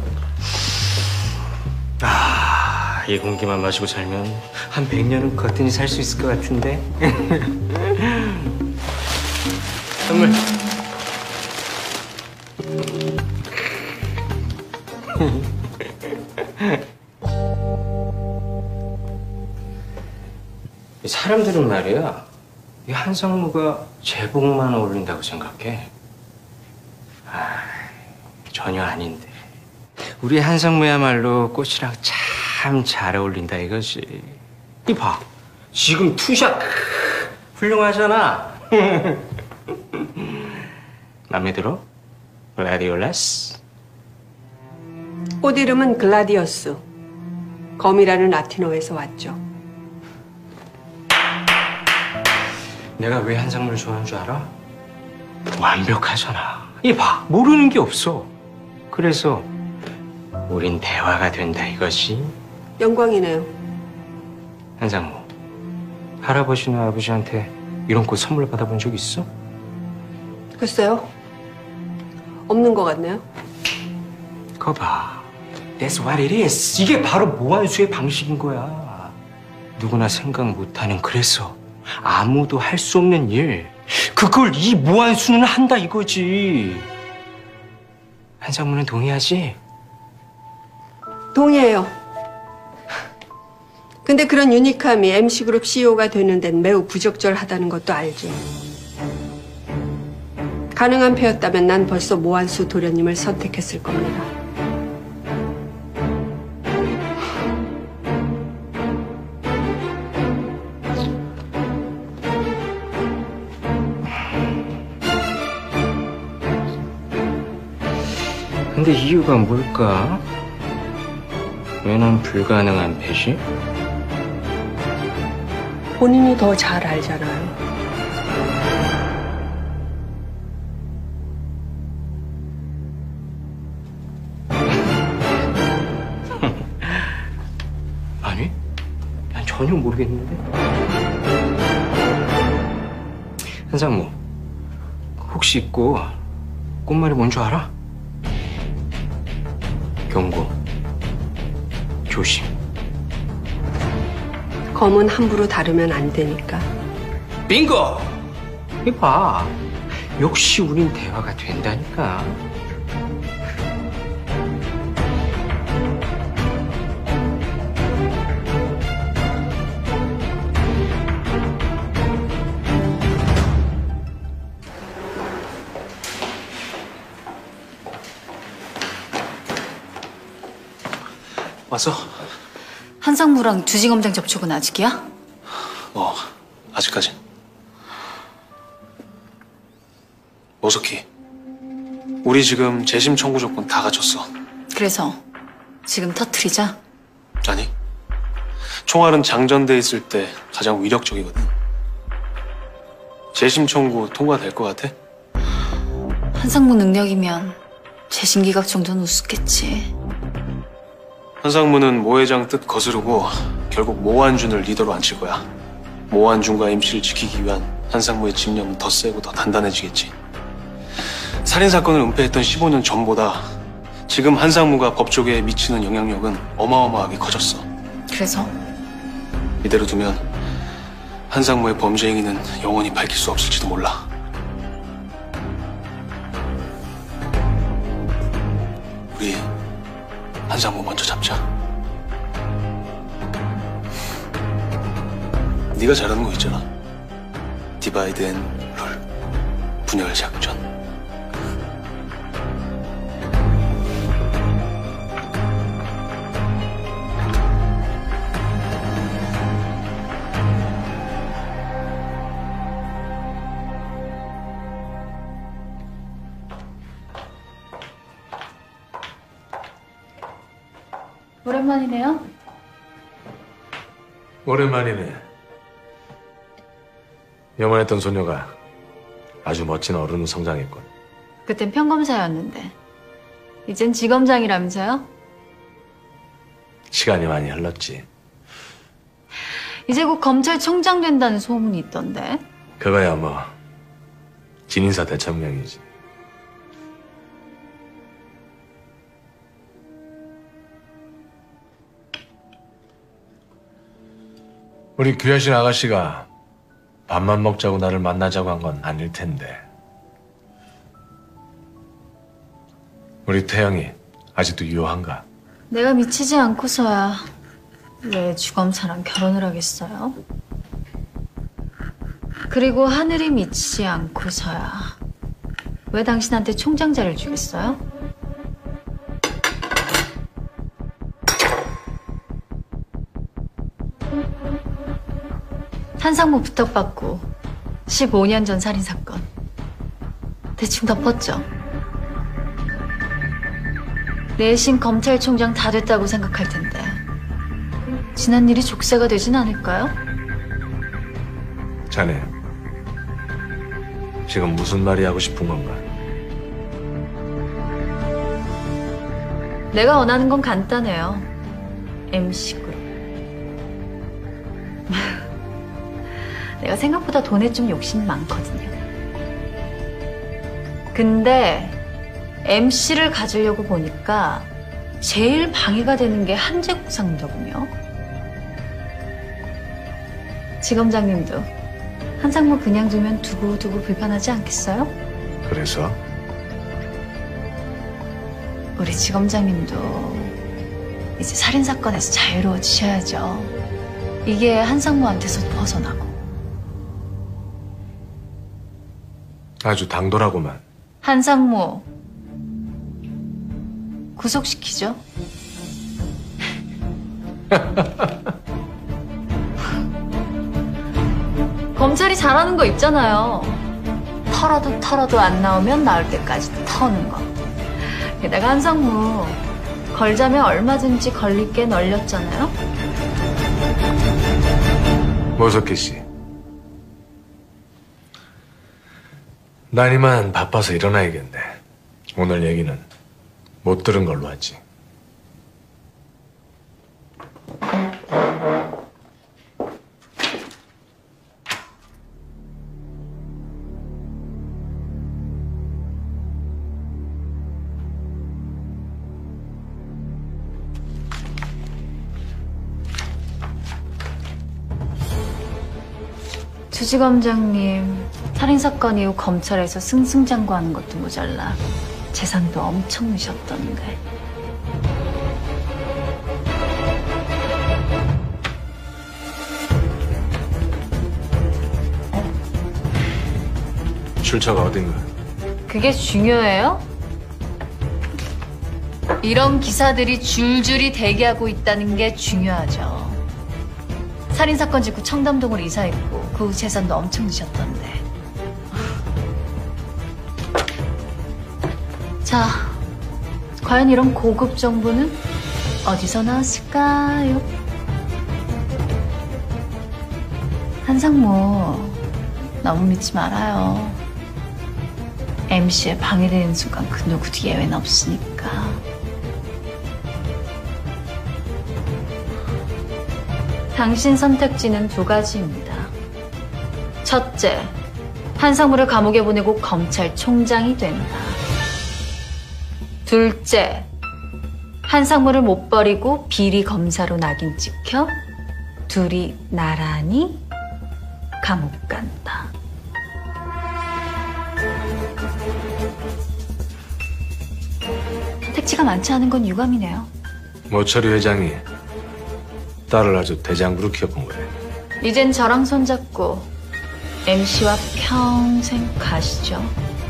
S13: 아, 이 공기만 마시고 살면 한 백 년은 거뜬히 살 수 있을 것 같은데. 선물. 사람들은 말이야, 이 한상무가 제복만 어울린다고 생각해. 아, 전혀 아닌데. 우리 한상무야말로 꽃이랑 참 잘 어울린다 이거지. 이 봐, 지금 투샷 훌륭하잖아. 맘에 들어? 글라디올라스?
S10: 꽃 이름은 글라디어스. 검이라는 라틴어에서 왔죠.
S13: 내가 왜 한상무를 좋아하는 줄 알아? 완벽하잖아. 이 봐, 모르는 게 없어. 그래서 우린 대화가 된다 이거지.
S10: 영광이네요.
S13: 한상무, 할아버지나 아버지한테 이런 꽃 선물 받아본 적 있어?
S10: 글쎄요. 없는 것 같네요.
S13: 그거 봐. That's what it is. 이게 바로 모한수의 방식인 거야. 누구나 생각 못하는, 그래서 아무도 할 수 없는 일, 그걸 이 모한수는 한다 이거지. 한상무는 동의하지?
S10: 동의해요. 근데 그런 유니크함이 엠씨그룹 씨이오가 되는 데는 매우 부적절하다는 것도 알지. 가능한 패였다면 난 벌써 모한수 도련님을 선택했을 겁니다.
S13: 근데 이유가 뭘까? 왜 난 불가능한 패지?
S10: 본인이 더 잘 알잖아요.
S13: 아니, 난 전혀 모르겠는데. 한상무, 혹시 있고 꽃말이 뭔 줄 알아? 경고, 조심.
S10: 검은 함부로 다루면 안 되니까.
S13: 빙고! 이봐, 역시 우린 대화가 된다니까.
S3: 왔어?
S16: 한상무랑 주지검장 접촉은 아직이야?
S3: 어, 아직까진. 모석희, 우리 지금 재심 청구 조건 다 갖췄어.
S16: 그래서 지금 터트리자?
S3: 아니, 총알은 장전돼 있을 때 가장 위력적이거든. 재심 청구 통과될 것 같아?
S16: 한상무 능력이면 재심기각 정도는 우습겠지.
S3: 한상무는 모 회장 뜻 거스르고 결국 모한준을 리더로 앉힐 거야. 모한준과 엠씨를 지키기 위한 한상무의 집념은 더 세고 더 단단해지겠지. 살인사건을 은폐했던 십오 년 전보다 지금 한상무가 법조계에 미치는 영향력은 어마어마하게 커졌어.
S16: 그래서?
S3: 이대로 두면 한상무의 범죄 행위는 영원히 밝힐 수 없을지도 몰라. 우리 한상무 먼저 잡자. 네가 잘하는 거 있잖아. 디바이드 앤 룰, 분열 작전.
S16: 오랜만이네요.
S17: 오랜만이네. 염원했던 소녀가 아주 멋진 어른으로 성장했군.
S16: 그땐 평검사였는데 이젠 지검장이라면서요?
S17: 시간이 많이 흘렀지.
S16: 이제 곧 검찰총장 된다는 소문이 있던데.
S17: 그거야 뭐 진인사 대참명이지. 우리 귀하신 아가씨가 밥만 먹자고 나를 만나자고 한 건 아닐 텐데. 우리 태영이 아직도 유효한가?
S16: 내가 미치지 않고서야 왜 주검사랑 결혼을 하겠어요? 그리고 하늘이 미치지 않고서야 왜 당신한테 총장자를 주겠어요? 한상무 부탁받고 십오 년 전 살인사건 대충 덮었죠? 내신 검찰총장 다 됐다고 생각할 텐데 지난 일이 족쇄가 되진 않을까요?
S17: 자네 지금 무슨 말이 하고 싶은 건가?
S16: 내가 원하는 건 간단해요. 엠씨그룹. 내가 생각보다 돈에 좀 욕심이 많거든요. 근데 엠씨를 가지려고 보니까 제일 방해가 되는 게 한재국 상무더군요. 지검장님도 한상무 그냥 두면 두고두고 불편하지 않겠어요?
S17: 그래서?
S16: 우리 지검장님도 이제 살인사건에서 자유로워지셔야죠. 이게 한상무한테서 벗어나고.
S17: 아주 당돌하고만.
S16: 한상무 구속시키죠. 검찰이 잘하는 거 있잖아요. 털어도 털어도 안 나오면 나올 때까지 터는 거. 게다가 한상무 걸자면 얼마든지 걸릴 게 널렸잖아요.
S17: 모석희 씨. 난 이만 바빠서 일어나야겠네. 오늘 얘기는 못 들은 걸로 하지.
S16: 주지검장님, 살인사건 이후 검찰에서 승승장구하는 것도 모자라 재산도 엄청 넣으셨던데.
S17: 출처가 어딘가?
S16: 그게 중요해요? 이런 기사들이 줄줄이 대기하고 있다는 게 중요하죠. 살인사건 짓고 청담동으로 이사했고 그 후 재산도 엄청 드셨던데. 자, 과연 이런 고급 정보는 어디서 나왔을까요? 한상무, 너무 믿지 말아요. 엠씨에 방해되는 순간 그 누구도 예외는 없으니까. 당신 선택지는 두 가지입니다. 첫째, 한상무를 감옥에 보내고 검찰총장이 된다. 둘째, 한상무를 못 버리고 비리 검사로 낙인 찍혀 둘이 나란히 감옥 간다. 택지가 많지 않은 건 유감이네요.
S17: 모처리 회장이 딸을 아주 대장부로 키워본 거예요.
S16: 이젠 저랑 손잡고 엠씨와 평생 가시죠.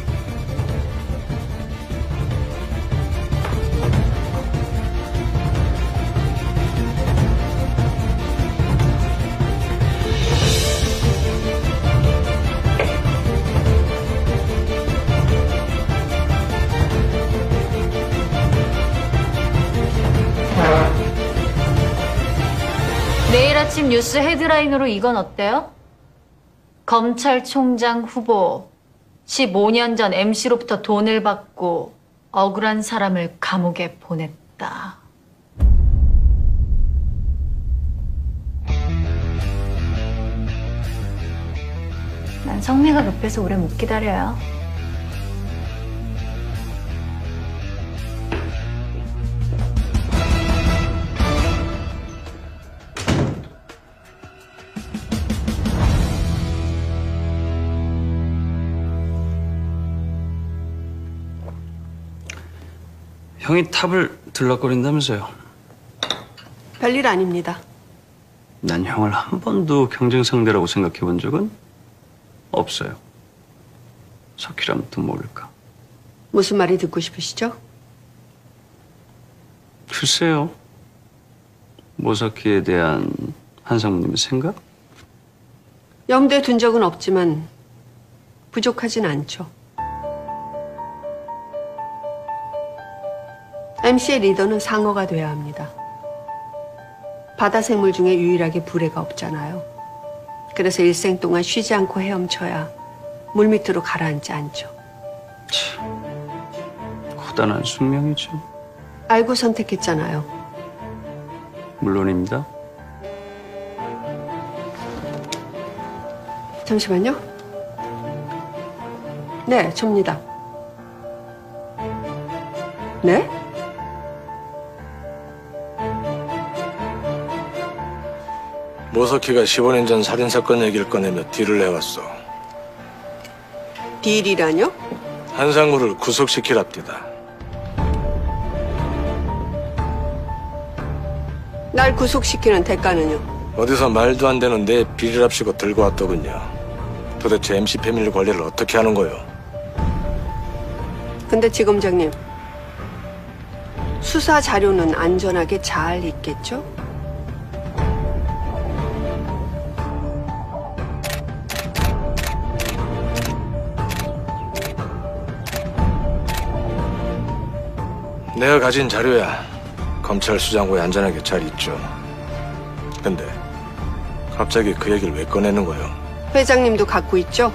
S16: 내일 아침 뉴스 헤드라인으로 이건 어때요? 검찰총장 후보 십오 년 전 엠씨로부터 돈을 받고 억울한 사람을 감옥에 보냈다. 난 성미가 급해서 오래 못 기다려요.
S12: 형이 탑을 들락거린다면서요.
S10: 별일 아닙니다.
S12: 난 형을 한 번도 경쟁 상대라고 생각해 본 적은 없어요. 석희라면 또 모를까.
S10: 무슨 말이 듣고 싶으시죠?
S12: 글쎄요. 모석희에 대한 한상무님의 생각?
S10: 염두에 둔 적은 없지만 부족하진 않죠. 엠씨의 리더는 상어가 돼야 합니다. 바다 생물 중에 유일하게 불해가 없잖아요. 그래서 일생 동안 쉬지 않고 헤엄쳐야 물밑으로 가라앉지 않죠.
S12: 고단한 숙명이죠.
S10: 알고 선택했잖아요.
S12: 물론입니다.
S10: 잠시만요. 네, 접니다. 네?
S3: 모석희가 십오 년 전 살인사건 얘기를 꺼내며 딜을 해왔어.
S10: 딜이라뇨?
S3: 한상무를 구속시키랍디다.
S10: 날 구속시키는 대가는요?
S3: 어디서 말도 안 되는 내 비리랍시고 들고 왔더군요. 도대체 엠씨 패밀리 관리를 어떻게 하는 거요?
S10: 근데 지검장님, 수사 자료는 안전하게 잘 있겠죠?
S3: 내가 가진 자료야 검찰 수장고에 안전하게 잘 있죠. 근데 갑자기 그 얘기를 왜 꺼내는 거예요?
S10: 회장님도 갖고 있죠?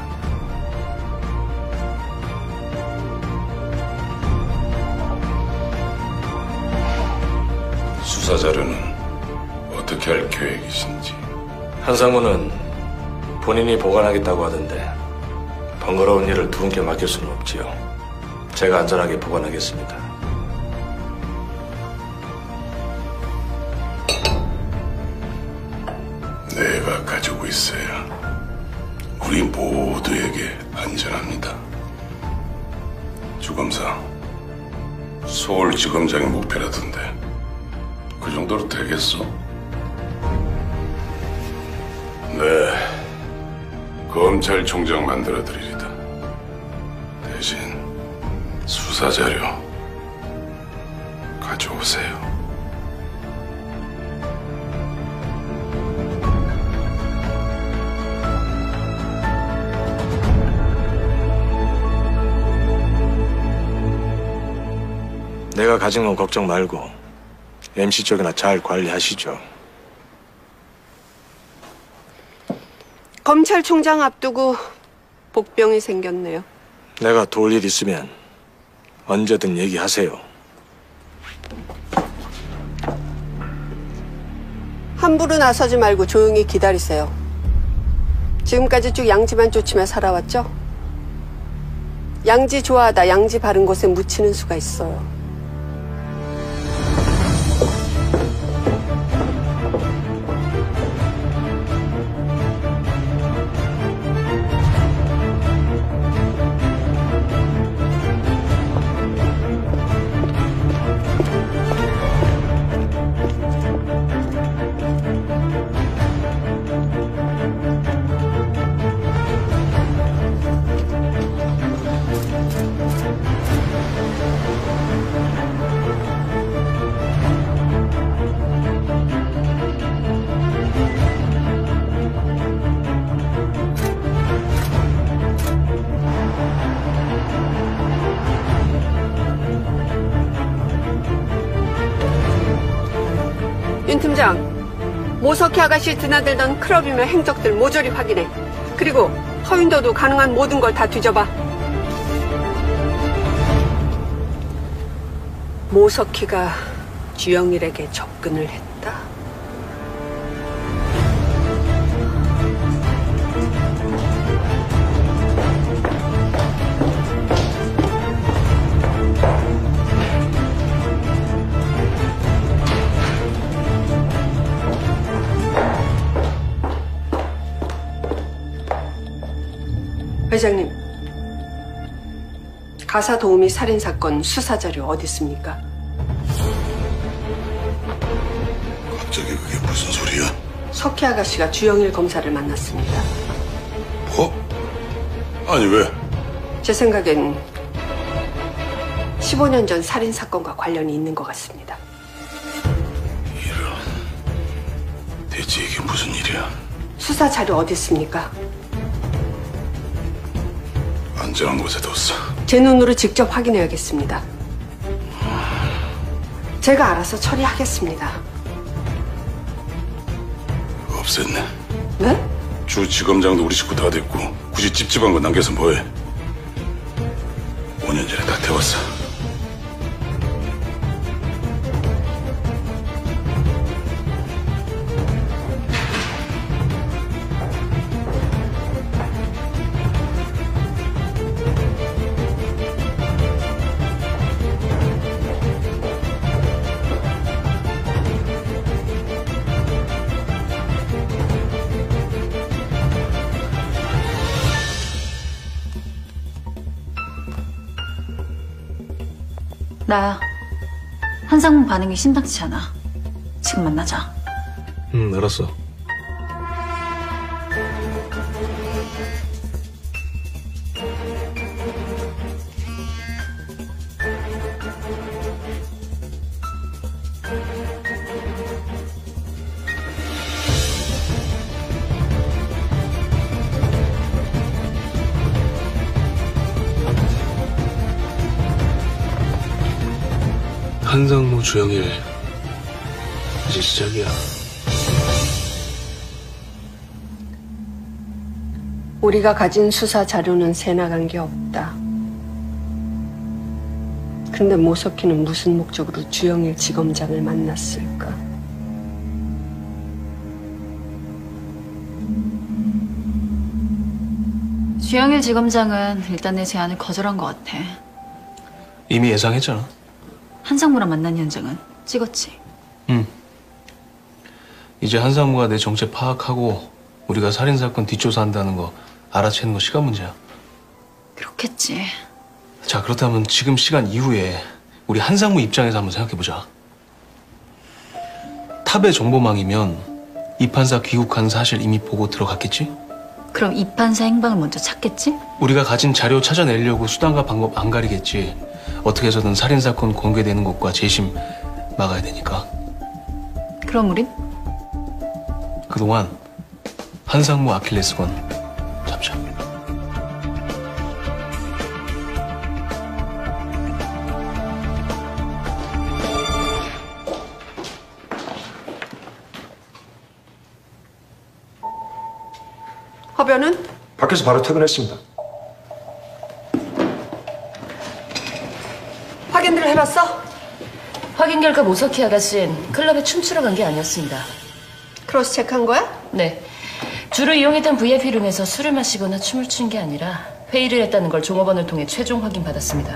S5: 수사 자료는 어떻게 할 계획이신지.
S3: 한상무는 본인이 보관하겠다고 하던데 번거로운 일을 두 분께 맡길 수는 없지요. 제가 안전하게 보관하겠습니다.
S5: 내가 가지고 있어야 우리 모두에게 안전합니다. 주검사, 서울지검장의 목표라던데 그 정도로 되겠어? 네, 검찰총장 만들어드리리다. 대신 수사자료 가져오세요.
S17: 내가 가진 건 걱정 말고 엠씨 쪽이나 잘 관리하시죠.
S10: 검찰총장 앞두고 복병이 생겼네요.
S17: 내가 도울 일 있으면 언제든 얘기하세요.
S10: 함부로 나서지 말고 조용히 기다리세요. 지금까지 쭉 양지만 쫓으며 살아왔죠? 양지 좋아하다 양지 바른 곳에 묻히는 수가 있어요. 윤 팀장, 모석희 아가씨 드나들던 클럽이며 행적들 모조리 확인해. 그리고 허윈도도 가능한 모든 걸 다 뒤져봐. 모석희가 주영일에게 접근을 했다. 회장님, 가사 도우미 살인사건 수사자료 어디 있습니까?
S5: 갑자기 그게 무슨 소리야?
S10: 석희 아가씨가 주영일 검사를 만났습니다.
S5: 뭐? 아니 왜?
S10: 제 생각엔 십오 년 전 살인사건과 관련이 있는 것 같습니다.
S5: 대체 이게 무슨 일이야?
S10: 수사 자료 어디 있습니까?
S5: 안전한 곳에 뒀어.
S10: 제 눈으로 직접 확인해야겠습니다. 제가 알아서 처리하겠습니다.
S5: 없앴네.
S10: 네?
S5: 주지검장도 우리 식구 다 됐고 굳이 찝찝한 거 남겨서 뭐해? 오 년 전에 다 태웠어.
S18: 나 한상문 반응이 심상치 않아. 지금 만나자.
S3: 응, 알았어. 한상무 주영일 이제 시작이야.
S10: 우리가 가진 수사 자료는 새 나간 게 없다. 근데 모석희는 무슨 목적으로 주영일 지검장을 만났을까?
S18: 주영일 지검장은 일단 내 제안을 거절한 것 같아.
S3: 이미 예상했잖아.
S18: 한상무랑 만난 현장은 찍었지.
S3: 응. 이제 한상무가 내 정체 파악하고 우리가 살인사건 뒷조사한다는 거 알아채는 거 시간 문제야.
S18: 그렇겠지.
S3: 자, 그렇다면 지금 시간 이후에 우리 한상무 입장에서 한번 생각해보자. 탑의 정보망이면 이 판사 귀국한 사실 이미 보고 들어갔겠지?
S18: 그럼 이 판사 행방을 먼저 찾겠지?
S3: 우리가 가진 자료 찾아내려고 수단과 방법 안 가리겠지. 어떻게 해서든 살인사건 공개되는 것과 재심 막아야 되니까.
S18: 그럼 우린?
S3: 그동안 한상무 아킬레스건 잡자.
S10: 허변은?
S19: 밖에서 바로 퇴근했습니다.
S10: 확인들 해봤어?
S18: 확인 결과 모석희 아가씨는 클럽에 춤추러 간 게 아니었습니다.
S10: 크로스 체크한 거야?
S18: 네. 주로 이용했던 브이아이피룸에서 술을 마시거나 춤을 춘 게 아니라 회의를 했다는 걸 종업원을 통해 최종 확인받았습니다.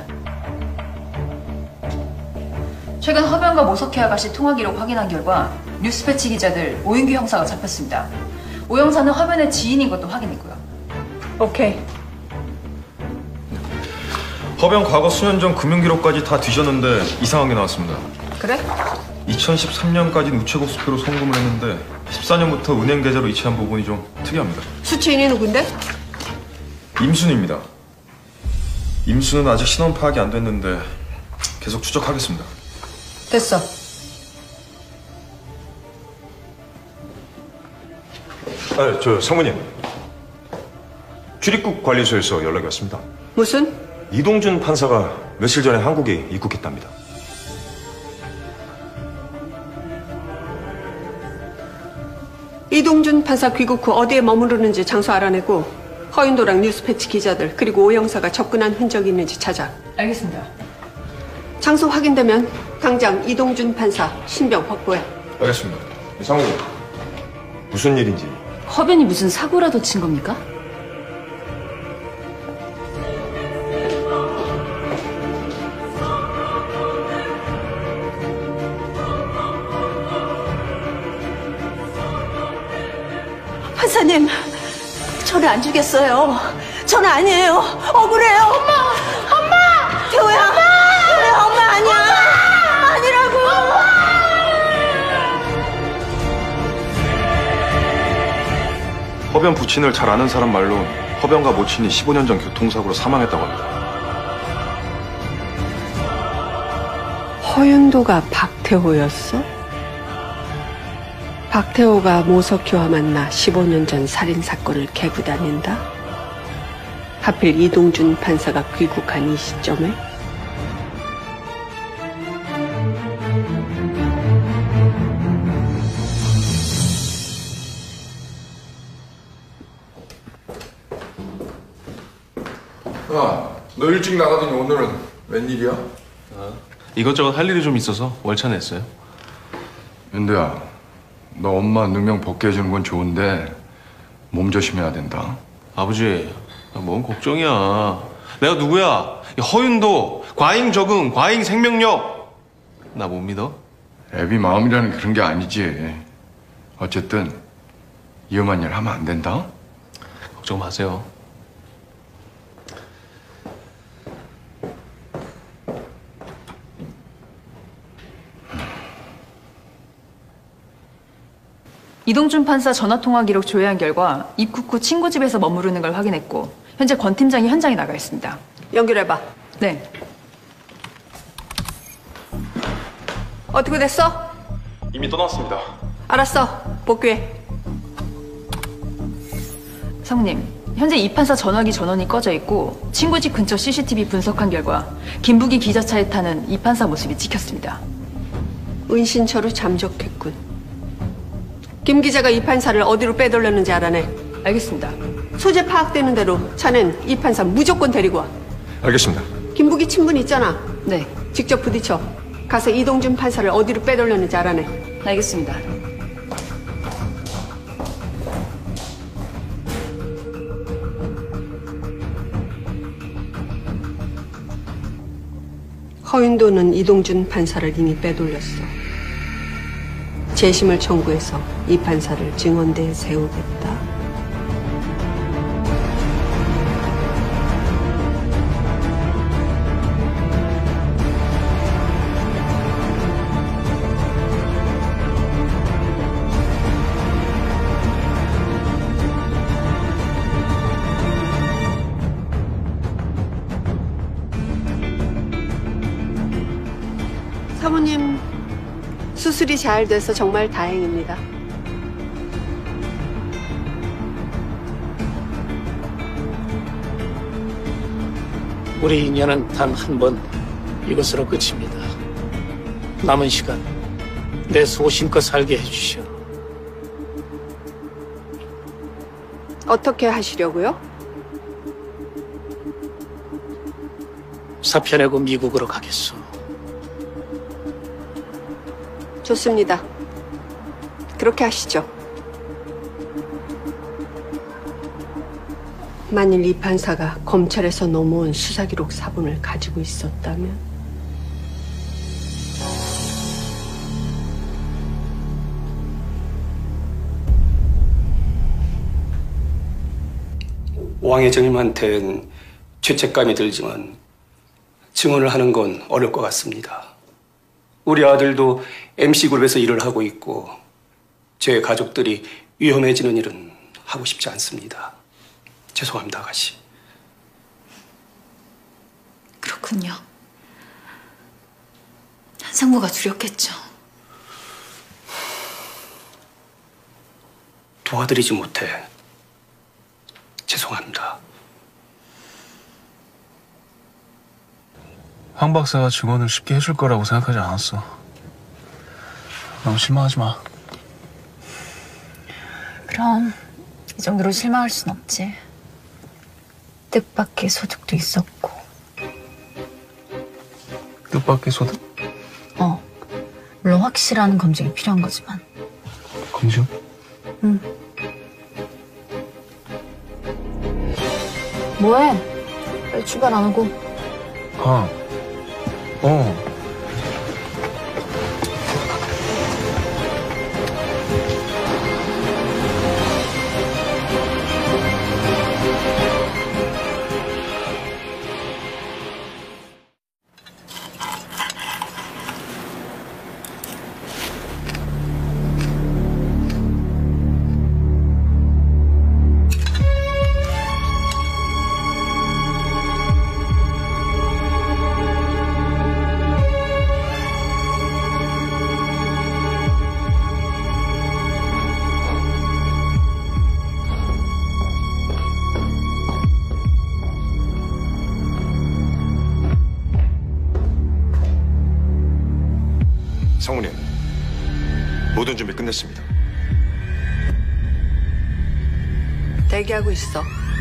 S14: 최근 허변과 모석희 아가씨 통화 기록 확인한 결과 뉴스패치 기자들 오인규 형사가 잡혔습니다. 오 형사는 허변의 지인인 것도 확인했고요.
S10: 오케이.
S19: 허변 과거 수년 전 금융기록까지 다 뒤졌는데 이상한 게 나왔습니다.
S10: 그래?
S19: 이천십삼 년까지는 우체국 수표로 송금을 했는데 십사 년부터 은행 계좌로 이체한 부분이 좀 특이합니다.
S10: 수취인이 누군데?
S19: 임순입니다. 임순은 아직 신원 파악이 안 됐는데 계속 추적하겠습니다.
S10: 됐어.
S19: 아, 저 사모님. 출입국 관리소에서 연락이 왔습니다.
S10: 무슨?
S19: 이동준 판사가 며칠 전에 한국에 입국했답니다.
S10: 이동준 판사 귀국 후 어디에 머무르는지 장소 알아내고 허윤도랑 뉴스패치 기자들 그리고 오 형사가 접근한 흔적이 있는지 찾아.
S14: 알겠습니다.
S10: 장소 확인되면 당장 이동준 판사 신병 확보해.
S19: 알겠습니다. 사모님, 무슨 일인지.
S18: 허변이 무슨 사고라도 친 겁니까?
S1: 판사님, 저는 안 죽였어요. 저는 아니에요. 억울해요. 엄마! 엄마! 태호야! 태호야, 엄마 아니야! 엄마! 아니라고!
S19: 허변 부친을 잘 아는 사람 말로 허변과 모친이 십오 년 전 교통사고로 사망했다고 합니다.
S10: 허윤도가 박태호였어? 박태호가 모석희와 만나 십오 년 전 살인사건을 개고 다닌다? 하필 이동준 판사가 귀국한 이 시점에?
S7: 야, 너 일찍 나가더니 오늘은 웬일이야?
S3: 아, 이것저것 할 일이 좀 있어서 월차 냈어요.
S7: 윤두야, 너 엄마 누명 벗게 해주는 건 좋은데 몸 조심해야 된다.
S3: 아버지, 뭔 걱정이야. 내가 누구야? 허윤도, 과잉 적응, 과잉 생명력. 나 못 믿어?
S7: 애비 마음이라는 그런 게 아니지. 어쨌든 위험한 일 하면 안 된다.
S3: 걱정 마세요.
S14: 이동준 판사 전화통화 기록 조회한 결과 입국 후 친구 집에서 머무르는 걸 확인했고 현재 권 팀장이 현장에 나가 있습니다.
S10: 연결해봐.
S14: 네.
S10: 어떻게 됐어?
S19: 이미 떠났습니다.
S10: 알았어. 복귀해.
S14: 사모님, 현재 이 판사 전화기 전원이 꺼져 있고 친구 집 근처 씨씨티비 분석한 결과 김부기 기자차에 타는 이 판사 모습이 찍혔습니다.
S10: 은신처로 잠적했군. 김 기자가 이 판사를 어디로 빼돌렸는지 알아내.
S14: 알겠습니다.
S10: 소재 파악되는 대로 차는 이 판사 무조건 데리고 와.
S19: 알겠습니다.
S10: 김부기 친분 있잖아.
S14: 네.
S10: 직접 부딪혀. 가서 이동준 판사를 어디로 빼돌렸는지 알아내.
S14: 알겠습니다.
S10: 허윤도는 이동준 판사를 이미 빼돌렸어. 재심을 청구해서 이 판사를 증언대에 세우겠다. 사모님, 수술이 잘 돼서 정말 다행입니다.
S15: 우리 인연은 단 한 번 이것으로 끝입니다. 남은 시간 내 소신껏 살게 해주시오.
S10: 어떻게 하시려고요?
S15: 사표내고 미국으로 가겠소.
S10: 좋습니다. 그렇게 하시죠. 만일 이 판사가 검찰에서 넘어온 수사기록 사본을 가지고 있었다면
S20: 왕 회장님한텐 죄책감이 들지만 증언을 하는 건 어려울 것 같습니다. 우리 아들도 엠씨그룹에서 일을 하고 있고 제 가족들이 위험해지는 일은 하고 싶지 않습니다. 죄송합니다, 아가씨.
S16: 그렇군요. 한상무가 두렵겠죠.
S20: 도와드리지 못해 죄송합니다.
S3: 황 박사가 증언을 쉽게 해줄 거라고 생각하지 않았어. 너무 실망하지 마.
S16: 그럼 이 정도로 실망할 순 없지. 뜻밖의 소득도 있었고.
S3: 뜻밖의 소득?
S16: 어. 물론 확실한 검증이 필요한 거지만.
S3: 검증?
S16: 응. 뭐해? 빨리 출발 안 하고.
S3: 아. 어.
S19: 상무님, 모든 준비 끝냈습니다.
S10: 대기하고 있어.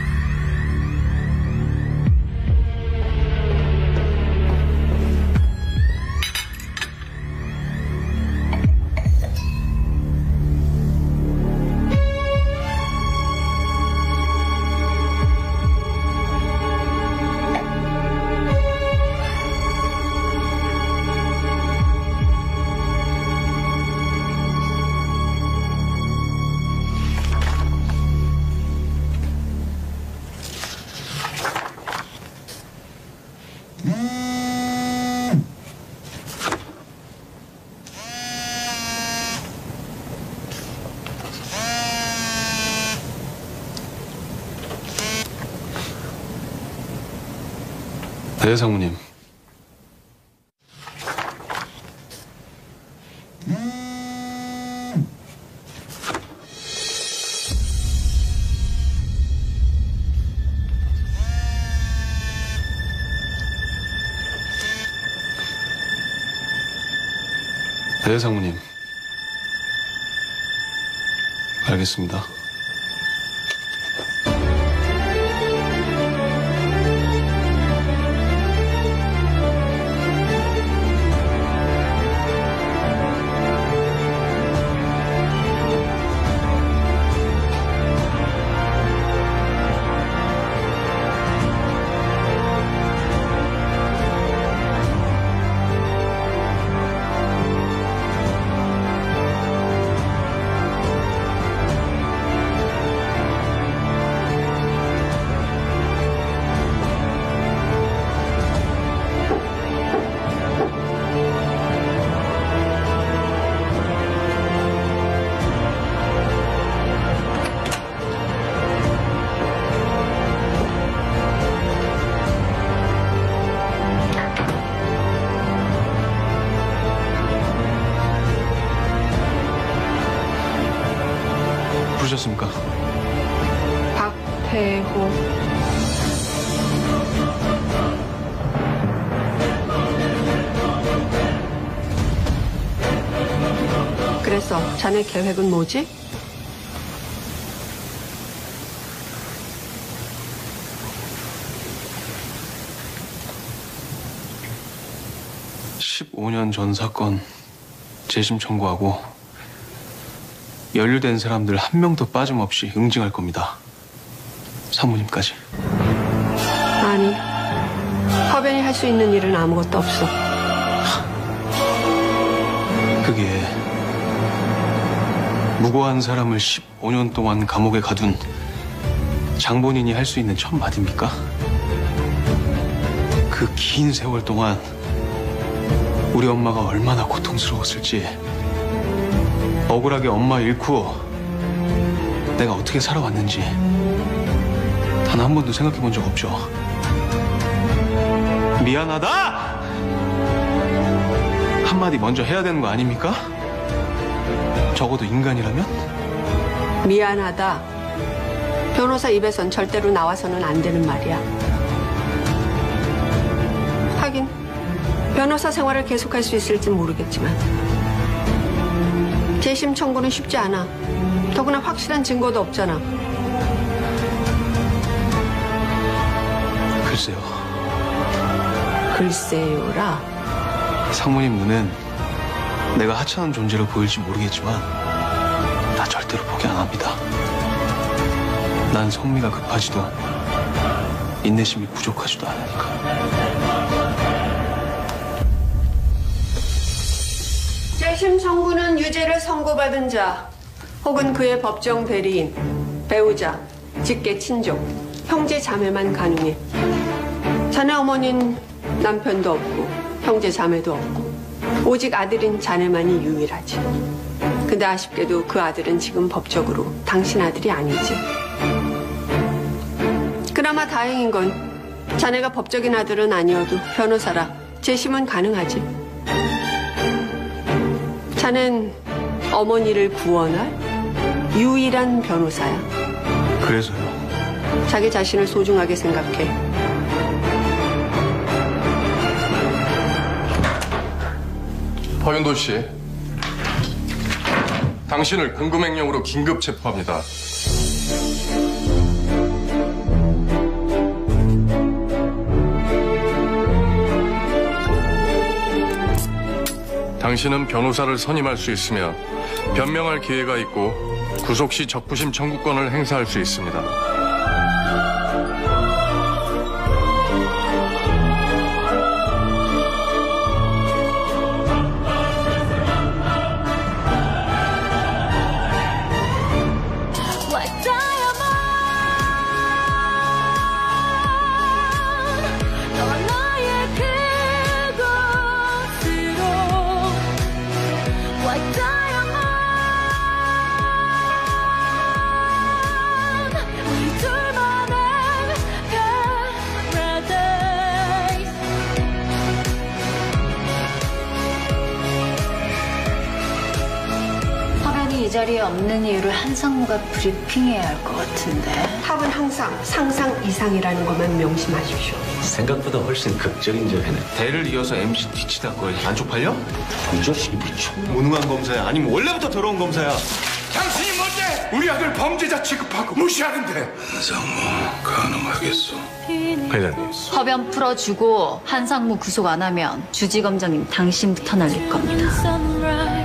S3: 네, 상무님. 네, 상무님. 알겠습니다. 부르셨습니까?
S10: 박태호. 그래서 자네 계획은 뭐지?
S3: 십오 년 전 사건 재심 청구하고 연루된 사람들 한 명도 빠짐없이 응징할 겁니다. 사모님까지.
S10: 아니, 허변이 할 수 있는 일은 아무것도 없어.
S3: 그게 무고한 사람을 십오 년 동안 감옥에 가둔 장본인이 할 수 있는 첫 마디입니까? 그 긴 세월 동안 우리 엄마가 얼마나 고통스러웠을지, 억울하게 엄마 잃고 내가 어떻게 살아왔는지 단 한 번도 생각해 본 적 없죠. 미안하다! 한마디 먼저 해야 되는 거 아닙니까? 적어도 인간이라면?
S10: 미안하다. 변호사 입에선 절대로 나와서는 안 되는 말이야. 하긴 변호사 생활을 계속할 수 있을진 모르겠지만 재심 청구는 쉽지 않아. 더구나 확실한 증거도 없잖아.
S3: 글쎄요.
S10: 글쎄요라.
S3: 상무님 눈엔 내가 하찮은 존재로 보일지 모르겠지만 나 절대로 포기 안 합니다. 난 성미가 급하지도 인내심이 부족하지도 않으니까.
S10: 재심 청구는 유죄를 선고받은 자 혹은 그의 법정 대리인, 배우자, 직계 친족, 형제 자매만 가능해. 자네 어머니는 남편도 없고 형제 자매도 없고 오직 아들인 자네만이 유일하지. 근데 아쉽게도 그 아들은 지금 법적으로 당신 아들이 아니지. 그나마 다행인 건 자네가 법적인 아들은 아니어도 변호사라 재심은 가능하지. 자넨 어머니를 구원할 유일한 변호사야.
S3: 그래서요?
S10: 자기 자신을 소중하게 생각해.
S19: 허윤도 씨, 당신을 금금행령으로 긴급 체포합니다. 당신은 변호사를 선임할 수 있으며 변명할 기회가 있고 구속 시 적부심 청구권을 행사할 수 있습니다.
S16: 이 자리에 없는 이유를 한상무가 브리핑해야 할 것 같은데.
S10: 합은 항상 상상 이상이라는 것만 명심하십시오.
S17: 생각보다 훨씬 극적인 점이네.
S3: 대를 이어서 엠씨 뒤치다 거리 안 쪽팔려?
S17: 이 자식이 미쳤나?
S3: 무능한 검사야? 아니면 원래부터 더러운 검사야?
S5: 당신이 뭔데 우리 아들 범죄자 취급하고 무시하는데? 한상무 가능하겠어?
S17: 회장님.
S16: 허변 풀어주고 한상무 구속 안 하면 주지검장님 당신부터 날릴 겁니다.